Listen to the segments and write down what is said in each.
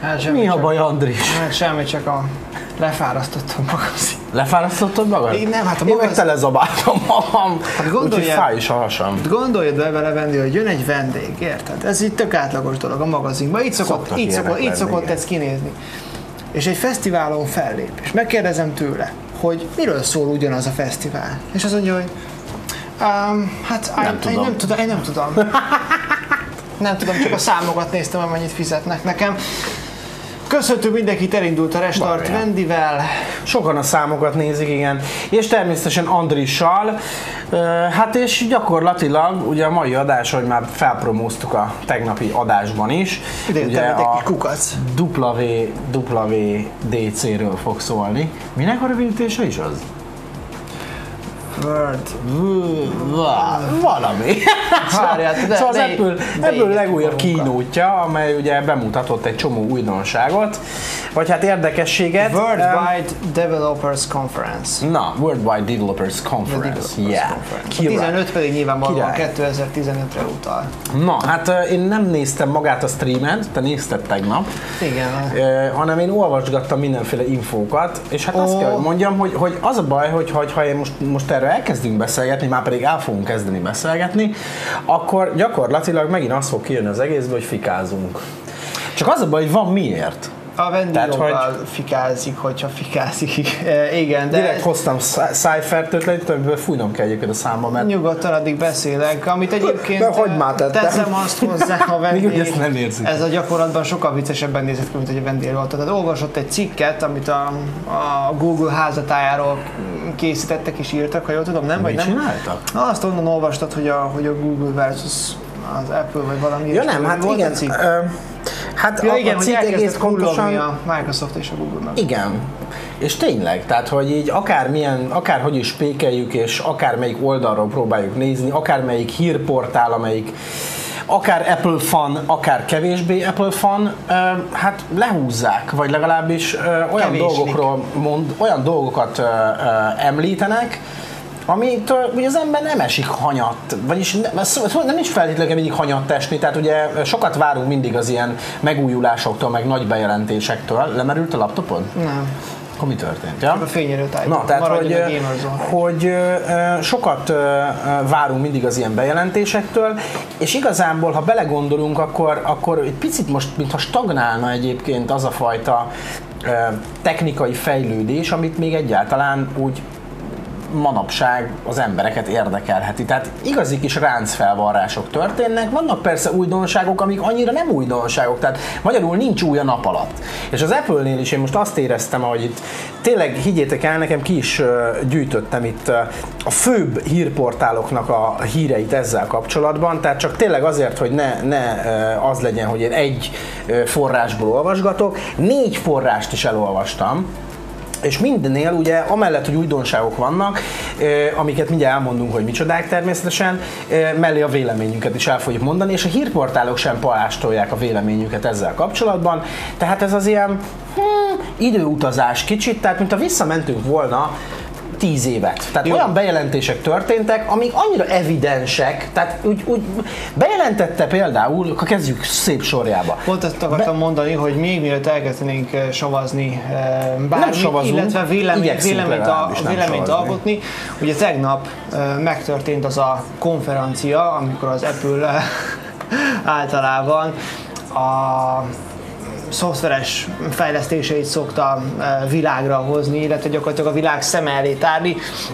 Hát Mi a baj, Andris? Hát semmi, csak lefárasztottam magazin. Lefárasztottad magad? Én nem, hát a Én meg telezabáltam magam, úgyhogy fáj is a hasam. Gondoljad vele, Vendi, hogy jön egy vendég, érted? Ez így tök átlagos dolog a magazinban, így szokott ez kinézni. És egy fesztiválon fellép, és megkérdezem tőle, hogy miről szól ugyanaz a fesztivál. És azt mondja, hogy én nem tudom. Nem tudom, csak a számokat néztem, amennyit fizetnek nekem. Köszöntünk mindenkit, elindult a Restart Vendivel. Sokan a számokat nézik, igen. És természetesen Andrissal. Hát és gyakorlatilag ugye a mai adás, hogy már felpromóztuk a tegnapi adásban is. Ugye egy kis kukac. WWDC-ről fog szólni. Minek a rövidítése is az? Valami. Várjál, szóval az Apple legújabb kínótja, amely ugye bemutatott egy csomó újdonságot, vagy hát érdekességet. Worldwide Developers Conference. Na, Worldwide Developers Conference. Yeah. 15 pedig nyilvánvalóan 2015-re utal. Na, hát én nem néztem magát a streamet, te nézted tegnap. Igen. Hanem én olvasgattam mindenféle infókat, és hát azt kell, hogy mondjam, hogy az a baj, hogy ha én most erről elkezdünk beszélgetni, már pedig el fogunk kezdeni beszélgetni, akkor gyakorlatilag megint az fog kijönni az egészből, hogy fikázunk. Csak az a baj, hogy van miért. A Vendi jobban fikázik, hogyha fikázik. Igen, de... Direkt hoztam Cypher-t ötletet, amiből fújnom kell egyébként a számba, mert... Nyugodtan addig beszélek, amit egyébként teszem azt hozzá a Vendi. Ez a gyakorlatban sokkal viccesebben nézett ki, mint hogy a Vendi előadta. Tehát olvasott egy cikket, amit a Google házatájáról készítettek és írtak, ha jól tudom, nem? Mit csináltak? Azt onnan olvastad, hogy a Google versus az Apple, vagy valami ja, nem, hát igen. Hát ja, igen, a cikk egész pontosan a Microsoft és a Google-nak. Igen. És tényleg, tehát hogy így akárhogy is spékeljük, és akármelyik oldalról próbáljuk nézni, akármelyik hírportál, amelyik akár Apple fan, akár kevésbé Apple fan, hát lehúzzák, vagy legalábbis olyan dolgokat említenek, amitől ugye az ember nem esik hanyat, vagyis nem is feltétlenül mindig hanyat esni, tehát ugye sokat várunk mindig az ilyen megújulásoktól, meg nagy bejelentésektől. Lemerült a laptopod? Nem. Akkor mi történt? Ja? A fényerőt állítom. Na, tehát hogy sokat várunk mindig az ilyen bejelentésektől, és igazából, ha belegondolunk, akkor egy picit most, mintha stagnálna egyébként az a fajta technikai fejlődés, amit még egyáltalán úgy manapság az embereket érdekelheti. Tehát igazi kis ráncfelvarrások történnek, vannak persze újdonságok, amik annyira nem újdonságok, tehát magyarul nincs új a nap alatt. És az Apple-nél is én most azt éreztem, hogy itt tényleg higgyétek el, nekem ki is gyűjtöttem itt a főbb hírportáloknak a híreit ezzel kapcsolatban, tehát csak tényleg azért, hogy ne az legyen, hogy én egy forrásból olvasgatok, 4 forrást is elolvastam, és mindennél ugye amellett, hogy újdonságok vannak, amiket mindjárt elmondunk, hogy micsodák természetesen, mellé a véleményünket is el fogjuk mondani, és a hírportálok sem palástolják a véleményüket ezzel kapcsolatban, tehát ez az ilyen időutazás kicsit, tehát mintha visszamentünk volna 10 évet. Tehát jó. Olyan bejelentések történtek, amik annyira evidensek, tehát úgy bejelentette például, akkor kezdjük szép sorjába. Pont ezt akartam mondani, hogy még mielőtt elkezdenénk savazni bármit, illetve véleményt alkotni. Ugye tegnap megtörtént az a konferencia, amikor az Apple általában a szoftveres fejlesztéseit szokta világra hozni, illetve gyakorlatilag a világ szeme elé tárni.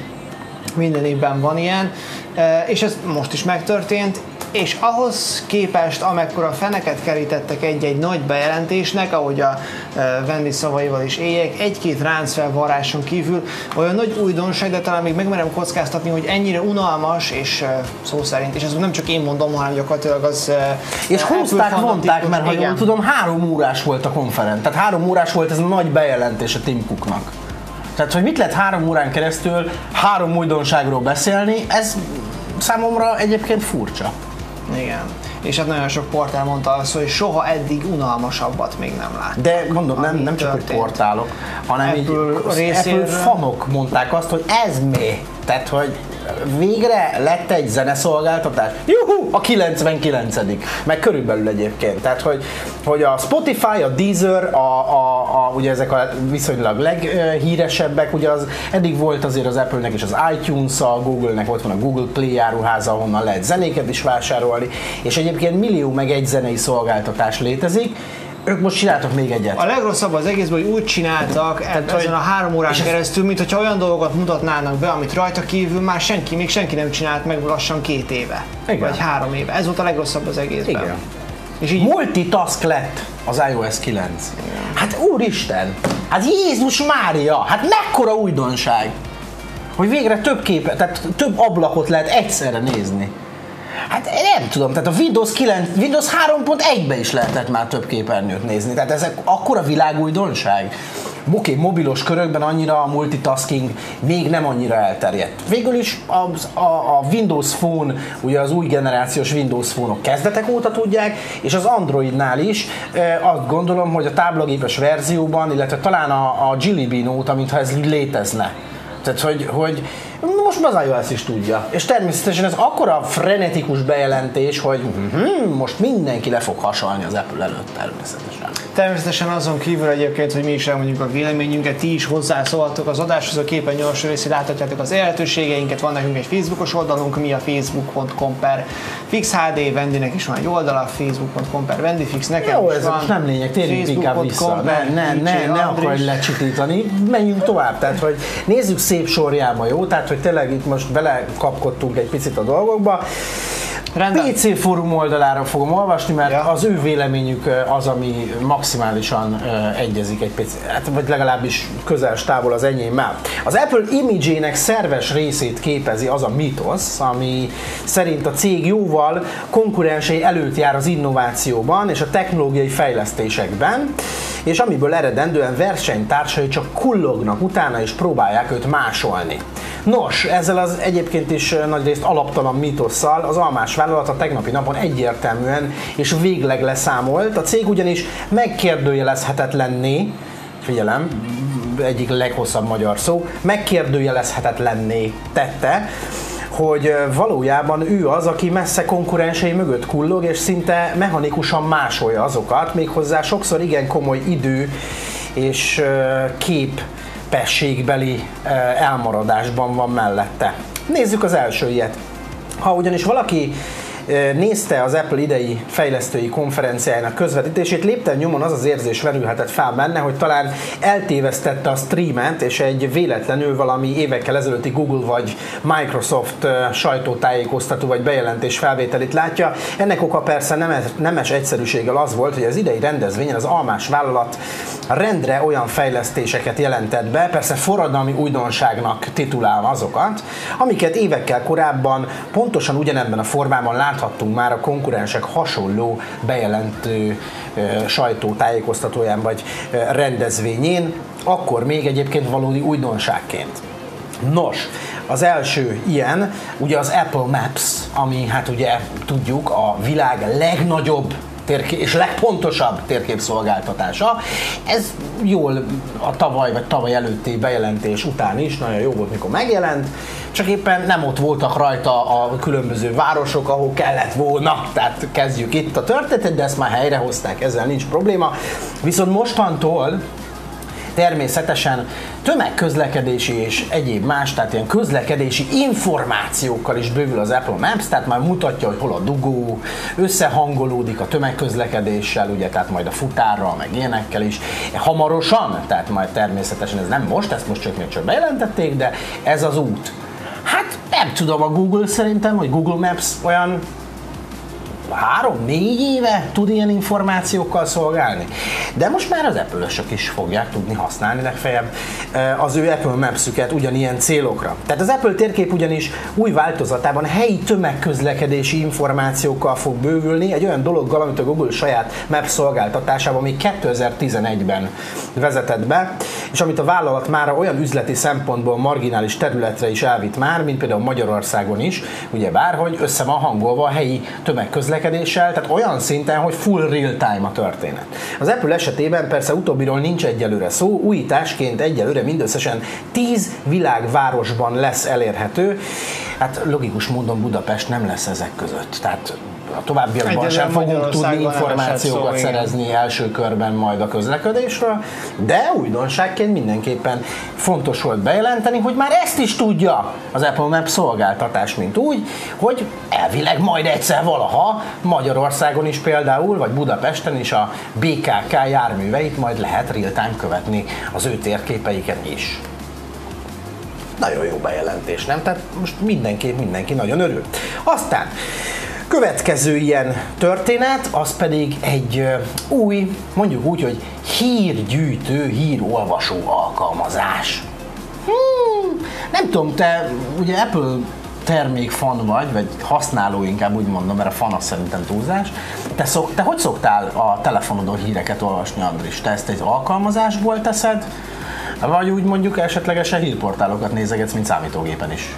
Minden évben van ilyen, és ez most is megtörtént, és ahhoz képest, amekkora feneket kerítettek egy-egy nagy bejelentésnek, ahogy a Vendi szavaival is éljek, egy-két ráncfelvarráson kívül olyan nagy újdonság, de talán még megmerem kockáztatni, hogy ennyire unalmas, és szó szerint, és ezt nem csak én mondom, hanem gyakorlatilag az... És húzták, vonták, mert ha jól tudom, 3 órás volt a konferencia, tehát 3 órás volt ez a nagy bejelentés a Tim Cooknak. Tehát, hogy mit lehet 3 órán keresztül 3 újdonságról beszélni, ez számomra egyébként furcsa. Igen. És hát nagyon sok portál mondta azt, hogy soha eddig unalmasabbat még nem lát. De mondom, nem csak hogy portálok, hanem Apple fanok mondták azt, hogy ez mi? Tehát, hogy végre lett egy zeneszolgáltatás. Juhu, a 99. Meg körülbelül egyébként. Tehát, hogy a Spotify, a Deezer, ugye ezek a viszonylag leghíresebbek, ugye az eddig volt azért az Apple-nek és az iTunes, a Google-nek ott van a Google Play áruháza, ahonnan lehet zenéket is vásárolni, és egyébként millió meg egy zenei szolgáltatás létezik. Ők most csináltak még egyet. A legrosszabb az egészben, hogy úgy csináltak ezen a 3 órán keresztül, mint hogyha olyan dolgokat mutatnának be, amit rajta kívül már még senki nem csinált meg lassan 2 éve. Igen. Vagy 3 éve. Ez volt a legrosszabb az egészben. Igen. És így multitask lett az iOS 9. Igen. Hát úristen! Hát Jézus Mária! Hát mekkora újdonság! Hogy végre tehát több ablakot lehet egyszerre nézni. Hát nem tudom, tehát a Windows 3.1-be is lehetett már több képernyőt nézni, tehát ezek akkora világújdonság. Oké, mobilos körökben annyira a multitasking még nem annyira elterjedt. Végül is a Windows Phone, ugye az új generációs Windows Phone-ok kezdetek óta tudják, és az Androidnál is azt gondolom, hogy a táblagépes verzióban, illetve talán a Jelly Bean óta, mintha ez létezne. Tehát, hogy most az iOS is tudja. És természetesen ez akkora frenetikus bejelentés, hogy most mindenki le fog hasalni az Apple előtt természetesen. Természetesen azon kívül egyébként, hogy mi is elmondjuk a véleményünket, ti is hozzászólhatok az adáshoz, a képen alsó részén láthatjátok az elérhetőségeinket, van nekünk egy Facebookos oldalunk, mi a facebook.com/fixhd, Vendinek is van egy oldala, facebook.com/vendifix, nekem jó, is ez van. Most nem lényeg, térjünk inkább vissza. Ne akarj lecsitítani, menjünk tovább, tehát hogy nézzük szép sorjába, jó? Tehát, hogy tényleg itt most belekapkodtunk egy picit a dolgokba. Rendben. PC fórum oldalára fogom olvasni, mert az ő véleményük az, ami maximálisan egyezik egy picit, vagy legalábbis közel távol az enyémmel. Az Apple image-ének szerves részét képezi az a mítosz, ami szerint a cég jóval konkurensei előtt jár az innovációban és a technológiai fejlesztésekben, és amiből eredendően versenytársai csak kullognak utána és próbálják őt másolni. Nos, ezzel az egyébként is nagyrészt alaptalan mítosszal az almás vállalat a tegnapi napon egyértelműen és végleg leszámolt. A cég ugyanis megkérdőjelezhetetlenné, figyelem, egyik leghosszabb magyar szó, megkérdőjelezhetetlenné tette, hogy valójában ő az, aki messze konkurensei mögött kullog, és szinte mechanikusan másolja azokat, méghozzá sokszor igen komoly idő és képességbeli elmaradásban van mellette. Nézzük az első ilyet. Ha ugyanis valaki nézte az Apple idei fejlesztői konferenciájának közvetítését, lépten nyomon az az érzés merülhetett fel benne, hogy talán eltévesztette a streamet, és egy véletlenül valami évekkel ezelőtti Google vagy Microsoft sajtótájékoztató vagy bejelentés felvételét látja. Ennek oka persze nemes egyszerűséggel az volt, hogy az idei rendezvényen az almás vállalat rendre olyan fejlesztéseket jelentett be, persze forradalmi újdonságnak titulálva azokat, amiket évekkel korábban pontosan ugyanebben a formában láthattunk már a konkurensek hasonló bejelentő sajtótájékoztatóján vagy rendezvényén, akkor még egyébként valódi újdonságként. Nos, az első ilyen, ugye az Apple Maps, ami hát ugye tudjuk a világ legnagyobb és legpontosabb térképszolgáltatása. Ez jól a tavaly előtti bejelentés után is nagyon jó volt, mikor megjelent, csak éppen nem ott voltak rajta a különböző városok, ahol kellett volna. Tehát kezdjük itt a történetet, de ezt már helyrehozták, ezzel nincs probléma. Viszont mostantól természetesen tömegközlekedési és egyéb más, tehát ilyen közlekedési információkkal is bővül az Apple Maps, tehát már mutatja, hogy hol a dugó, összehangolódik a tömegközlekedéssel, ugye, tehát majd a futárral, meg ilyenekkel is. Hamarosan, tehát majd természetesen ez nem most, ezt most csak bejelentették, de ez az út. Hát nem tudom, a Google szerintem, hogy Google Maps olyan 3-4 éve tud ilyen információkkal szolgálni. De most már az Apple-ösök is fogják tudni használni legfeljebb az ő Apple Maps-üket ugyanilyen célokra. Tehát az Apple térkép ugyanis új változatában helyi tömegközlekedési információkkal fog bővülni, egy olyan dologgal, amit a Google saját Maps szolgáltatásában még 2011-ben vezetett be. és amit a vállalat már olyan üzleti szempontból marginális területre is elvitt már, mint például Magyarországon is, ugyebár, hogy össze van hangolva a helyi tömegközlekedéssel, tehát olyan szinten, hogy full real-time a történet. Az Apple esetében persze utóbbiról nincs egyelőre szó, újításként egyelőre mindösszesen 10 világvárosban lesz elérhető, hát logikus módon Budapest nem lesz ezek között, tehát a továbbiakban sem fogunk tudni információkat szerezni első körben majd a közlekedésről, de újdonságként mindenképpen fontos volt bejelenteni, hogy már ezt is tudja az Apple Maps szolgáltatás, mint úgy, hogy elvileg majd egyszer valaha Magyarországon is például, vagy Budapesten is a BKK járműveit majd lehet real-time követni az ő térképeiken is. Nagyon jó bejelentés, nem? Tehát most mindenki nagyon örül. Aztán következő ilyen történet, az pedig egy új, mondjuk úgy, hogy hírgyűjtő, hírolvasó alkalmazás. Nem tudom, te ugye Apple termékfan vagy használó inkább úgy mondom, mert a fan az szerintem túlzás. Te hogy szoktál a telefonodon híreket olvasni, Andris? Te ezt egy alkalmazásból teszed, vagy úgy mondjuk esetlegesen hírportálokat nézegetsz, mint számítógépen is?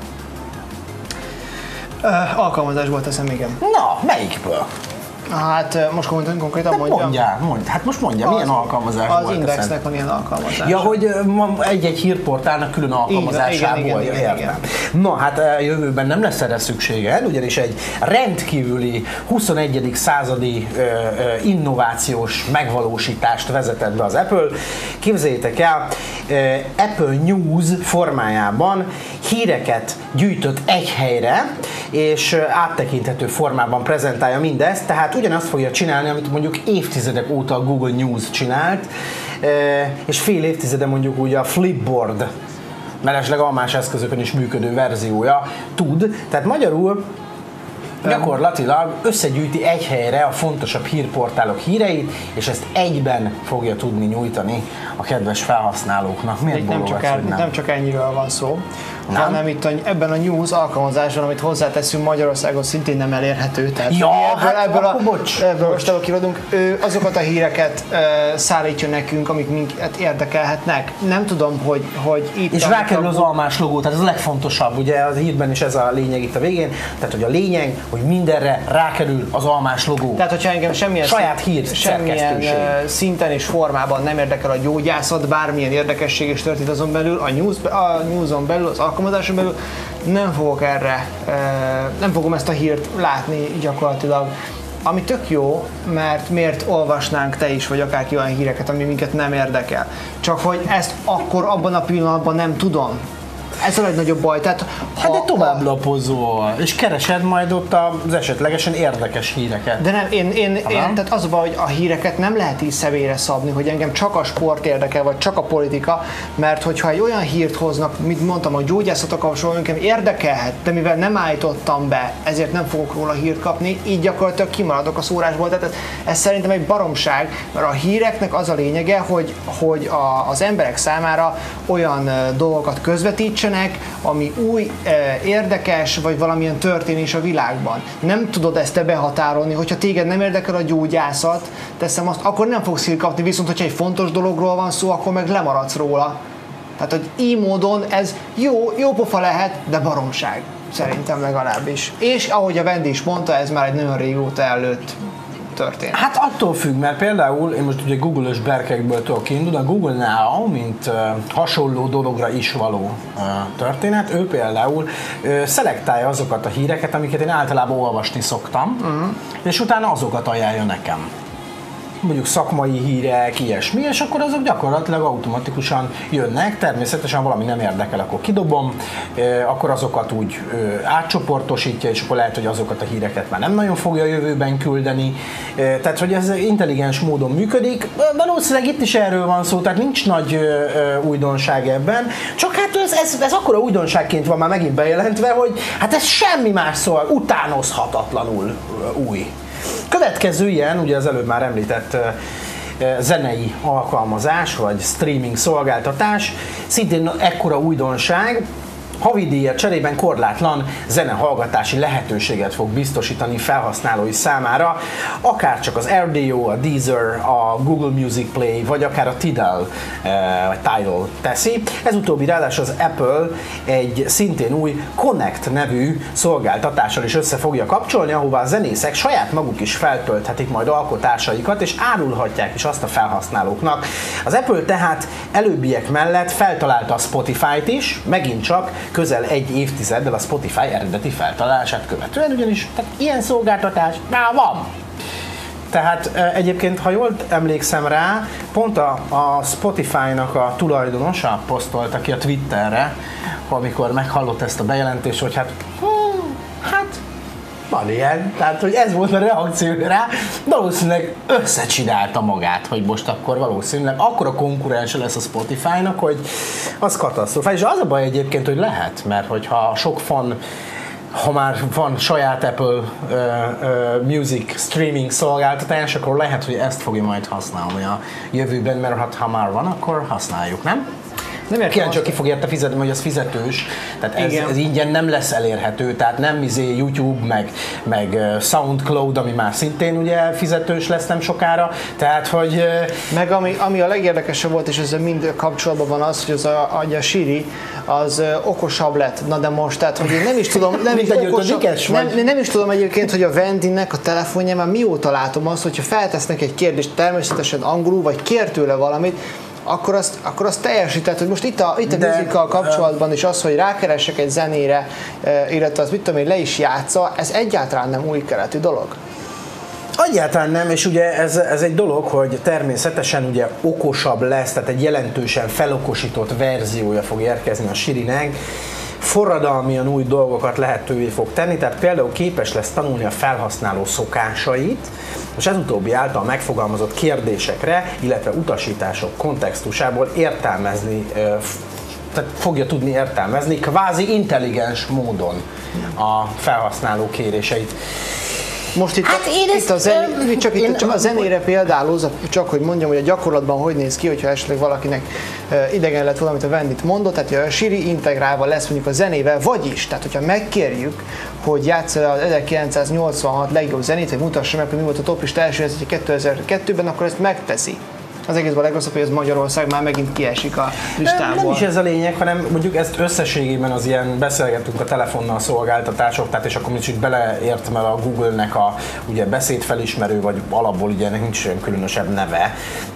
Alkalmazásból teszem, igen. Na, melyikből? Hát most konkrétan mondjam. Hát most mondja, milyen alkalmazás volt? Az Indexnek van ilyen alkalmazás. Ja, hogy egy hírportálnak külön alkalmazásából. Igen. Na, hát jövőben nem lesz erre szükséged, ugyanis egy rendkívüli 21. századi innovációs megvalósítást vezetett be az Apple. Képzeljétek el, Apple News formájában híreket gyűjtött egy helyre, és áttekinthető formában prezentálja mindezt, tehát ugyanazt fogja csinálni, amit mondjuk évtizedek óta a Google News csinált, és fél évtizede mondjuk úgy a Flipboard, mellesleg almás eszközökön is működő verziója tud, tehát magyarul gyakorlatilag összegyűjti egy helyre a fontosabb hírportálok híreit, és ezt egyben fogja tudni nyújtani a kedves felhasználóknak. Miért nem csak ennyiről van szó, hanem itt ebben a News alkalmazásban, amit hozzáteszünk, Magyarországon szintén nem elérhető. Tehát ebből most elokírodunk, azokat a híreket szállítja nekünk, amik minket érdekelhetnek. Nem tudom, hogy itt... És rákerül az almás logó, tehát ez a legfontosabb, ugye az hírben is ez a lényeg itt a végén, tehát hogy a lényeg, hogy mindenre rákerül az almás logó. Tehát, hogyha engem semmilyen szinten és formában nem érdekel a gyógyászat, bármilyen érdekesség is történt azon belül, a Newson belül, az alkalmazáson belül, nem fogom ezt a hírt látni gyakorlatilag. Ami tök jó, mert miért olvasnánk te is, vagy akárki olyan híreket, ami minket nem érdekel. Csak hogy ezt akkor abban a pillanatban nem tudom. Ez a legnagyobb baj. Tehát, hát de tovább lapozol, és keresed majd ott az esetlegesen érdekes híreket. De nem, én tehát az a baj, hogy a híreket nem lehet így személyre szabni, hogy engem csak a sport érdekel, vagy csak a politika, mert hogyha egy olyan hírt hoznak, mint mondtam, a gyógyászatok kapcsolatban engem érdekelhet, de mivel nem állítottam be, ezért nem fogok róla hírt kapni, így gyakorlatilag kimaradok a szórásból. Tehát ez szerintem egy baromság, mert a híreknek az a lényege, hogy az emberek számára olyan dolgokat közvetítsen, ami új, érdekes, vagy valamilyen történés a világban. Nem tudod ezt te behatárolni, hogyha téged nem érdekel a gyógyászat, teszem azt, akkor nem fogsz hírt kapni, viszont hogyha egy fontos dologról van szó, akkor meg lemaradsz róla. Tehát, hogy így módon ez jó pofa lehet, de baromság. Szerintem legalábbis. És ahogy a Vendi is mondta, ez már egy nagyon régóta előtt történet. Hát attól függ, mert például én most ugye Google-ös berkekből tudok kiindulni, a Google Now, mint hasonló dologra is való történet, ő például szelektálja azokat a híreket, amiket én általában olvasni szoktam, és utána azokat ajánlja nekem. Mondjuk szakmai hírek, ilyesmi, és akkor azok gyakorlatilag automatikusan jönnek, természetesen valami nem érdekel, akkor kidobom, akkor azokat úgy átcsoportosítja, és akkor lehet, hogy azokat a híreket már nem nagyon fogja a jövőben küldeni. Tehát, hogy ez intelligens módon működik. Valószínűleg itt is erről van szó, tehát nincs nagy újdonság ebben, csak hát ez akkora újdonságként van már megint bejelentve, hogy hát ez semmi más szól, utánozhatatlanul új. Következő ilyen, ugye az előbb már említett zenei alkalmazás, vagy streaming szolgáltatás, szintén ekkora újdonság, havidíjat cserében korlátlan zenehallgatási lehetőséget fog biztosítani felhasználói számára, akár csak az RDO, a Deezer, a Google Music Play, vagy akár a Tidal teszi. Ez utóbbi ráadásul az Apple egy szintén új Connect nevű szolgáltatással is össze fogja kapcsolni, ahová a zenészek saját maguk is feltölthetik majd alkotásaikat, és árulhatják is azt a felhasználóknak. Az Apple tehát előbbiek mellett feltalálta a Spotify-t is, megint csak közel egy évtizeddel a Spotify eredeti feltalálását követően, ugyanis tehát ilyen szolgáltatás már van. Tehát egyébként, ha jól emlékszem rá, pont a Spotify-nak a tulajdonosa posztolta ki a Twitterre, amikor meghallott ezt a bejelentést, hogy hát van ilyen, tehát hogy ez volt a reakció rá, valószínűleg összecsinálta magát, hogy most akkor valószínűleg akkora konkurense lesz a Spotify-nak, hogy az katasztrofális. És az a baj egyébként, hogy lehet, mert hogyha sok fan, ha már van saját Apple Music streaming szolgáltatás, akkor lehet, hogy ezt fogja majd használni a jövőben, mert ha már van, akkor használjuk, nem? Nem értem, csak ki fog érte fizetni, hogy az fizetős, tehát ez ingyen nem lesz elérhető, tehát nem YouTube, meg SoundCloud, ami már szintén ugye fizetős lesz nem sokára, tehát hogy... Meg ami a legérdekesebb volt, és ezzel mind kapcsolatban van az, hogy a Siri az okosabb lett. Na de most, tehát hogy én nem is tudom, nem is tudom egyébként, hogy a Wendynek a telefonján mióta látom azt, hogyha feltesznek egy kérdést természetesen angolul, vagy kér tőle valamit, akkor azt teljesített, hogy most itt a musical kapcsolatban is az, hogy rákeresek egy zenére, illetve az mit tudom én, le is játsza, ez egyáltalán nem új keletű dolog. Egyáltalán nem, és ugye ez egy dolog, hogy természetesen ugye okosabb lesz, tehát egy jelentősen felokosított verziója fog érkezni a Sirinek, forradalmian új dolgokat lehetővé fog tenni, tehát például képes lesz tanulni a felhasználó szokásait, és ez utóbbi által megfogalmazott kérdésekre, illetve utasítások kontextusából értelmezni, tehát fogja tudni értelmezni kvázi intelligens módon a felhasználó kéréseit. Most itt a zenére például, csak hogy mondjam, hogy a gyakorlatban hogy néz ki, hogyha esetleg valakinek idegen lett valamit a Wendyt mondott, tehát a Siri integrálva lesz mondjuk a zenével, vagyis, tehát hogyha megkérjük, hogy játssza az 1986 legjobb zenét, vagy mutassa meg, hogy mi volt a toplista első 2002-ben, akkor ezt megteszi. Az egészben a legrosszabb, hogy ez Magyarország már megint kiesik a listából. Nem is ez a lényeg, hanem mondjuk ezt összességében az ilyen beszélgetünk a telefonnal szolgáltatások, tehát és akkor mondjuk beleért, mert a Google-nek a ugye beszédfelismerő, vagy alapból ugye ennek nincs olyan különösebb neve.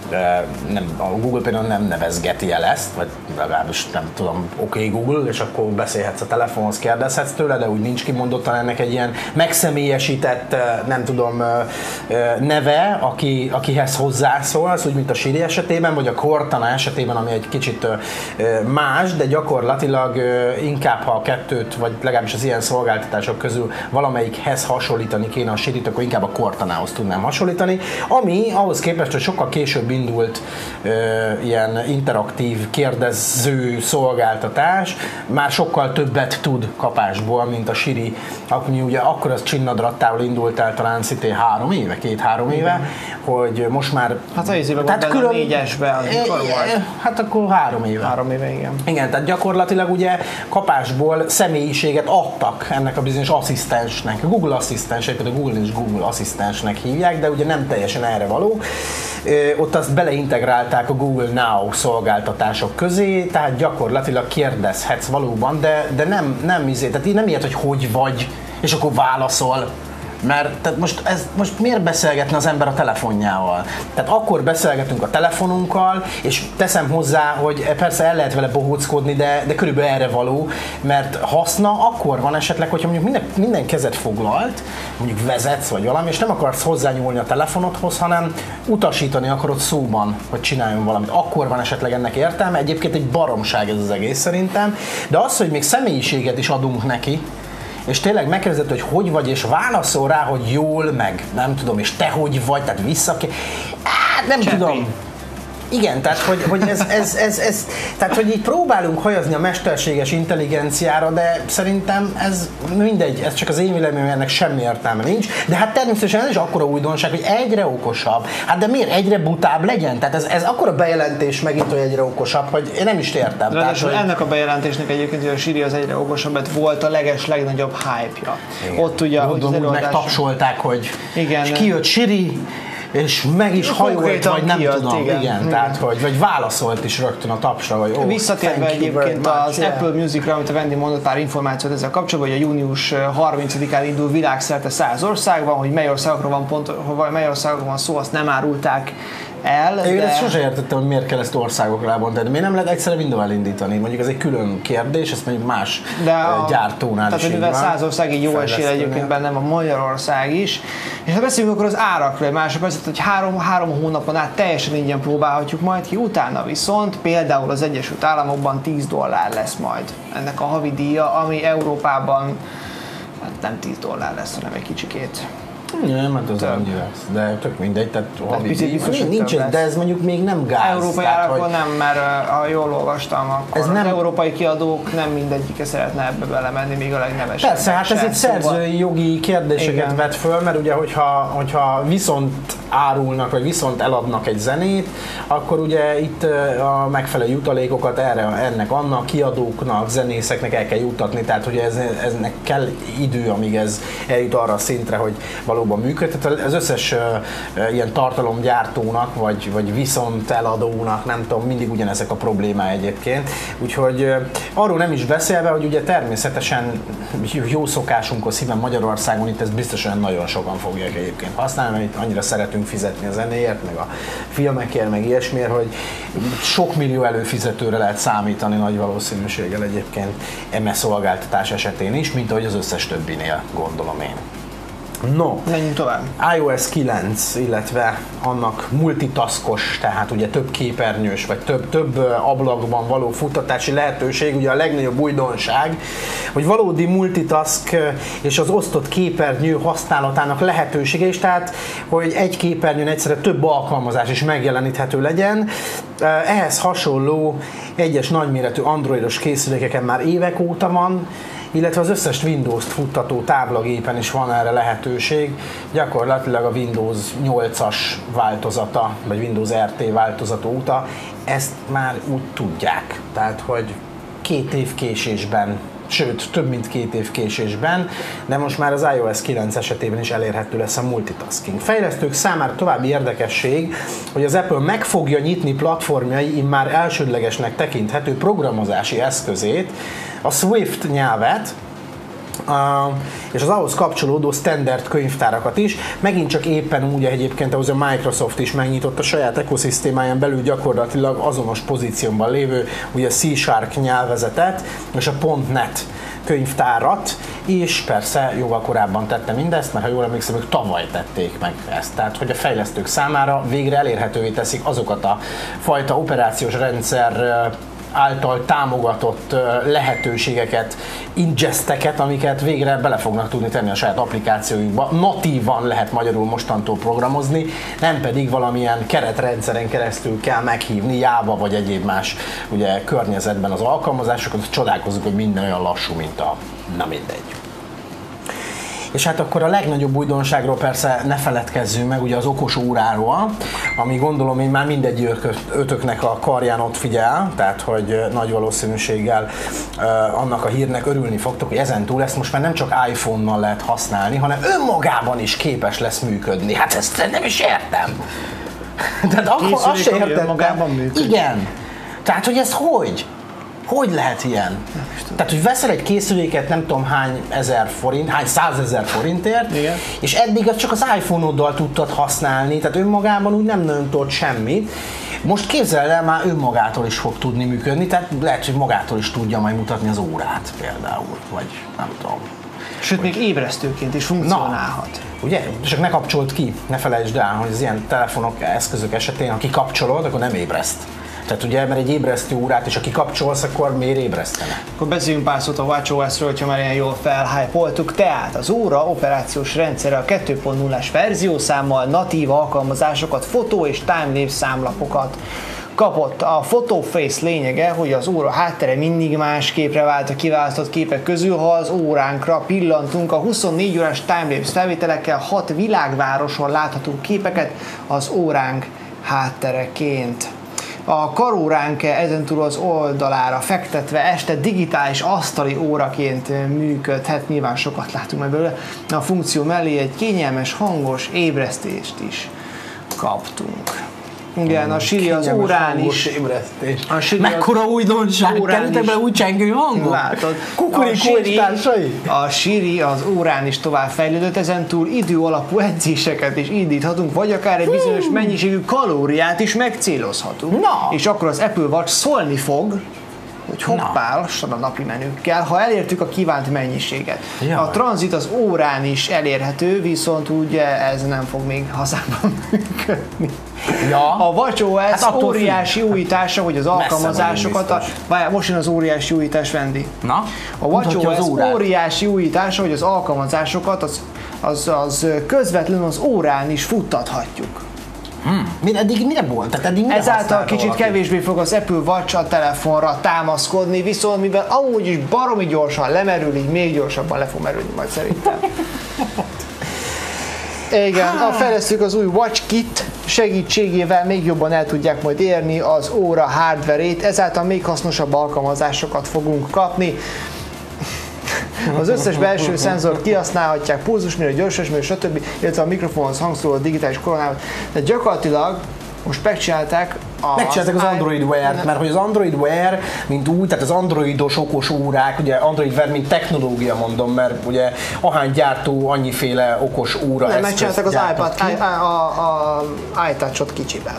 A Google például nem nevezgeti el ezt, vagy legalábbis nem tudom, oké Google, és akkor beszélhetsz a telefonhoz, kérdezhetsz tőle, de úgy nincs kimondottan ennek egy ilyen megszemélyesített, nem tudom, neve, akihez hozzászólsz, úgy mint a Siri esetében, vagy a Cortana esetében, ami egy kicsit más, de gyakorlatilag inkább, ha a kettőt, vagy legalábbis az ilyen szolgáltatások közül valamelyikhez hasonlítani kéne a Sirit, akkor inkább a Cortanához tudnám hasonlítani, ami ahhoz képest, hogy sokkal később indult ilyen interaktív kérdező szolgáltatás, már sokkal többet tud kapásból, mint a Siri, ami ugye akkor az csinnadrattával indult el talán szintén 2-3 éve, hogy most már... Hát az izében volt benne a 4-esben, amikor volt. Hát akkor 3 éve. 3 éve, igen. Igen, tehát gyakorlatilag ugye kapásból személyiséget adtak ennek a bizonyos asszisztensnek. Google asszisztens, például Google és Google asszisztensnek hívják, de ugye nem teljesen erre való. Ott azt beleintegrálták a Google Now szolgáltatások közé, tehát gyakorlatilag kérdezhetsz valóban, de nem izé, tehát nem ilyet, hogy vagy, és akkor válaszol. Mert tehát most miért beszélgetne az ember a telefonjával? Tehát akkor beszélgetünk a telefonunkkal, és teszem hozzá, hogy persze el lehet vele bohóckodni, de körülbelül erre való, mert haszna akkor van esetleg, hogyha mondjuk minden kezed foglalt, mondjuk vezetsz vagy valami, és nem akarsz hozzányúlni a telefonodhoz, hanem utasítani akarod szóban, hogy csináljon valamit. Akkor van esetleg ennek értelme, egyébként egy baromság ez az egész szerintem, de az, hogy még személyiséget is adunk neki, és tényleg megkérdezett, hogy vagy, és válaszol rá, hogy jól, meg nem tudom, és te hogy vagy, tehát nem tudom. Igen, tehát hogy tehát hogy így próbálunk hajazni a mesterséges intelligenciára, de szerintem ez mindegy, ez csak az én véleményem, ennek semmi értelme nincs, de hát természetesen ez is akkora újdonság, hogy egyre okosabb. Hát de miért egyre butább legyen? Tehát ez akkora bejelentés megint, hogy egyre okosabb, hogy én nem is értem. Tehát, hogy ennek a bejelentésnek egyébként, hogy a Siri az egyre okosabb, mert volt a legnagyobb hype-ja. Ott ugye, hogy az előadás... megtapsolták, hogy igen. És kijött Siri, és meg is hajolt, vagy nem tudom, igen, tehát, vagy válaszolt is rögtön a tapsra, vagy visszatérve egyébként az Apple Music-ra, amit a Vendi mondott pár információt ezzel kapcsolatban, hogy a június 30-án indul világszerte 100 országban, hogy mely országokról van szó, azt nem árulták el. Én ezt sose értettem, hogy miért kell ezt országokra elbontani. Miért nem lehet egyszerre mindenhol indítani? Mondjuk ez egy külön kérdés, ezt mondjuk más gyártónál tehát, is így van. Tehát, mivel 100 ország így jó esély egyébként bennem a Magyarország is. És ha beszélünk akkor az árakról egy másodpercet, hogy három hónapon át teljesen ingyen próbálhatjuk majd ki, utána viszont például az Egyesült Államokban $10 lesz majd ennek a havi díja, ami Európában hát nem $10 lesz, hanem egy kicsikét. Nem, hát az annyi lesz, de tök mindegy, tehát nincs, de ez mondjuk még nem gáz. Európai árakon nem, mert ha jól olvastam, akkor az európai kiadók nem mindegyike szeretne ebbe belemenni, még a legnevesebb. Persze, hát ez itt szerzői jogi kérdéseket vet föl, mert ugye, hogyha viszont árulnak, vagy viszont eladnak egy zenét, akkor ugye itt a megfelelő jutalékokat ennek, annak, kiadóknak, zenészeknek el kell juttatni, tehát ugye eznek kell idő, amíg ez eljut arra a szintre, hogy valóban működik. Tehát az összes ilyen tartalomgyártónak, vagy viszont eladónak, nem tudom, mindig ugyanezek a problémái egyébként. Úgyhogy arról nem is beszélve, hogy ugye természetesen jó szokásunkhoz híven Magyarországon itt ezt biztosan nagyon sokan fogják egyébként használni, mert itt annyira szeretünk fizetni a zenéért, meg a filmekért, meg ilyesmiért, hogy sok millió előfizetőre lehet számítani nagy valószínűséggel egyébként eme szolgáltatás esetén is, mint ahogy az összes többinél, gondolom én. No, menjünk tovább. iOS 9, illetve annak multitaskos, tehát ugye több képernyős, vagy több ablakban való futtatási lehetőség, ugye a legnagyobb újdonság, hogy valódi multitask és az osztott képernyő használatának lehetősége is, tehát hogy egy képernyőn egyszerre több alkalmazás is megjeleníthető legyen. Ehhez hasonló egyes nagyméretű androidos készülékeken már évek óta van, illetve az összes Windows-t futtató táblagépen is van erre lehetőség. Gyakorlatilag a Windows 8-as változata, vagy Windows RT változata óta ezt már úgy tudják. Tehát, hogy 2 év késésben, sőt, több mint 2 év késésben, de most már az iOS 9 esetében is elérhető lesz a multitasking. Fejlesztők számára további érdekesség, hogy az Apple meg fogja nyitni platformjai immár elsődlegesnek tekinthető programozási eszközét, a Swift nyelvet, és az ahhoz kapcsolódó standard könyvtárakat is. Megint csak éppen úgy egyébként, ahhoz a Microsoft is megnyitott a saját ökoszisztémáján belül gyakorlatilag azonos pozícióban lévő ugye C# nyelvezetet és a .NET könyvtárat, és persze jóval korábban tette mindezt, mert ha jól emlékszem, ők tavaly tették meg ezt. Tehát, hogy a fejlesztők számára végre elérhetővé teszik azokat a fajta operációs rendszer által támogatott lehetőségeket, ingesteket, amiket végre bele fognak tudni tenni a saját applikációjukba. Natívan lehet magyarul mostantól programozni, nem pedig valamilyen keretrendszeren keresztül kell meghívni Java vagy egyéb más ugye, környezetben az alkalmazásokat, csodálkozunk, hogy minden olyan lassú, mint a... na mindegy. És hát akkor a legnagyobb újdonságról persze ne feledkezzünk meg, ugye az okos óráról, ami gondolom én már mindegy ötöknek a karján ott figyel, tehát hogy nagy valószínűséggel annak a hírnek örülni fogtok, hogy ezentúl ezt most már nem csak iPhone-nal lehet használni, hanem önmagában is képes lesz működni. Hát ezt nem is értem. Tehát akkor azt sem értem. Igen. Tehát, hogy ez hogy? Hogy lehet ilyen? Tehát, hogy veszel egy készüléket nem tudom hány ezer forint, hány 100 000 forintért, igen, és eddig azt csak az iPhone-oddal tudtad használni, tehát önmagában úgy nem nagyon tudod semmit. Most képzeld el, már önmagától is fog tudni működni, tehát lehet, hogy magától is tudja majd mutatni az órát például, vagy nem tudom. Sőt, még ébresztőként is funkcionálhat. Na, ugye? Csak ne kapcsold ki, ne felejtsd el, hogy az ilyen telefonok, eszközök esetén, ha kikapcsolod, akkor nem ébreszt. Tehát ugye, mert egy ébresztő órát, és ha kikapcsolsz, akkor miért ébresztene? Akkor beszéljünk pár szót a WatchOS-ről, hogyha már ilyen jól felhypoltuk. Tehát az óra operációs rendszere a 2.0-as verziószámmal natív alkalmazásokat, fotó és timelapse számlapokat kapott. A PhotoFace lényege, hogy az óra háttere mindig más képre vált a kiválasztott képek közül, ha az óránkra pillantunk. A 24 órás timelapse felvételekkel 6 világvároson látható képeket az óránk háttereként. A karóránk ezentúl az oldalára fektetve este digitális asztali óraként működhet, nyilván sokat látunk meg belőle. A funkció mellé egy kényelmes, hangos ébresztést is kaptunk. Igen, a Siri az órán is. Mekkora újdonság! Kerültek be új csengő hangot? Látod. A Siri az órán is tovább fejlődött, ezentúl idő alapú edzéseket is indíthatunk, vagy akár egy bizonyos mennyiségű kalóriát is megcélozhatunk. És akkor az Apple Watch szólni fog, hogy hoppá, lassan a napi menükkel, ha elértük a kívánt mennyiséget. Jaj. A tranzit az órán is elérhető, viszont ugye ez nem fog még hazámban működni. Ja. A WatchOS óriási újítása, hogy az alkalmazásokat... Most jön az óriási újítás, Vendi. Na? A WatchOS óriási újítása, hogy az alkalmazásokat az közvetlenül az órán is futtathatjuk. Eddig mire volt? Tehát eddig ezáltal kicsit kevésbé fog az Apple Watch a telefonra támaszkodni, viszont mivel amúgy is baromi gyorsan lemerül, így még gyorsabban le fog merülni majd szerintem. Igen, a fejlesztők az új Watch Kit segítségével még jobban el tudják majd érni az óra hardverét, ezáltal még hasznosabb alkalmazásokat fogunk kapni. Az összes belső szenzort kihasználhatják, pulzusmérő, gyorsásmérő, stb., illetve a mikrofonhoz hangszóró digitális koronával. De gyakorlatilag most megcsinálták az Android Wear-t, mert hogy az Android Wear, mint úgy, tehát az androidos okos órák, ugye Android Wear, mint technológia mondom, mert ugye ahány gyártó annyiféle okos óra eszközt megcsinálták az iPad, a iTouch-ot kicsiben.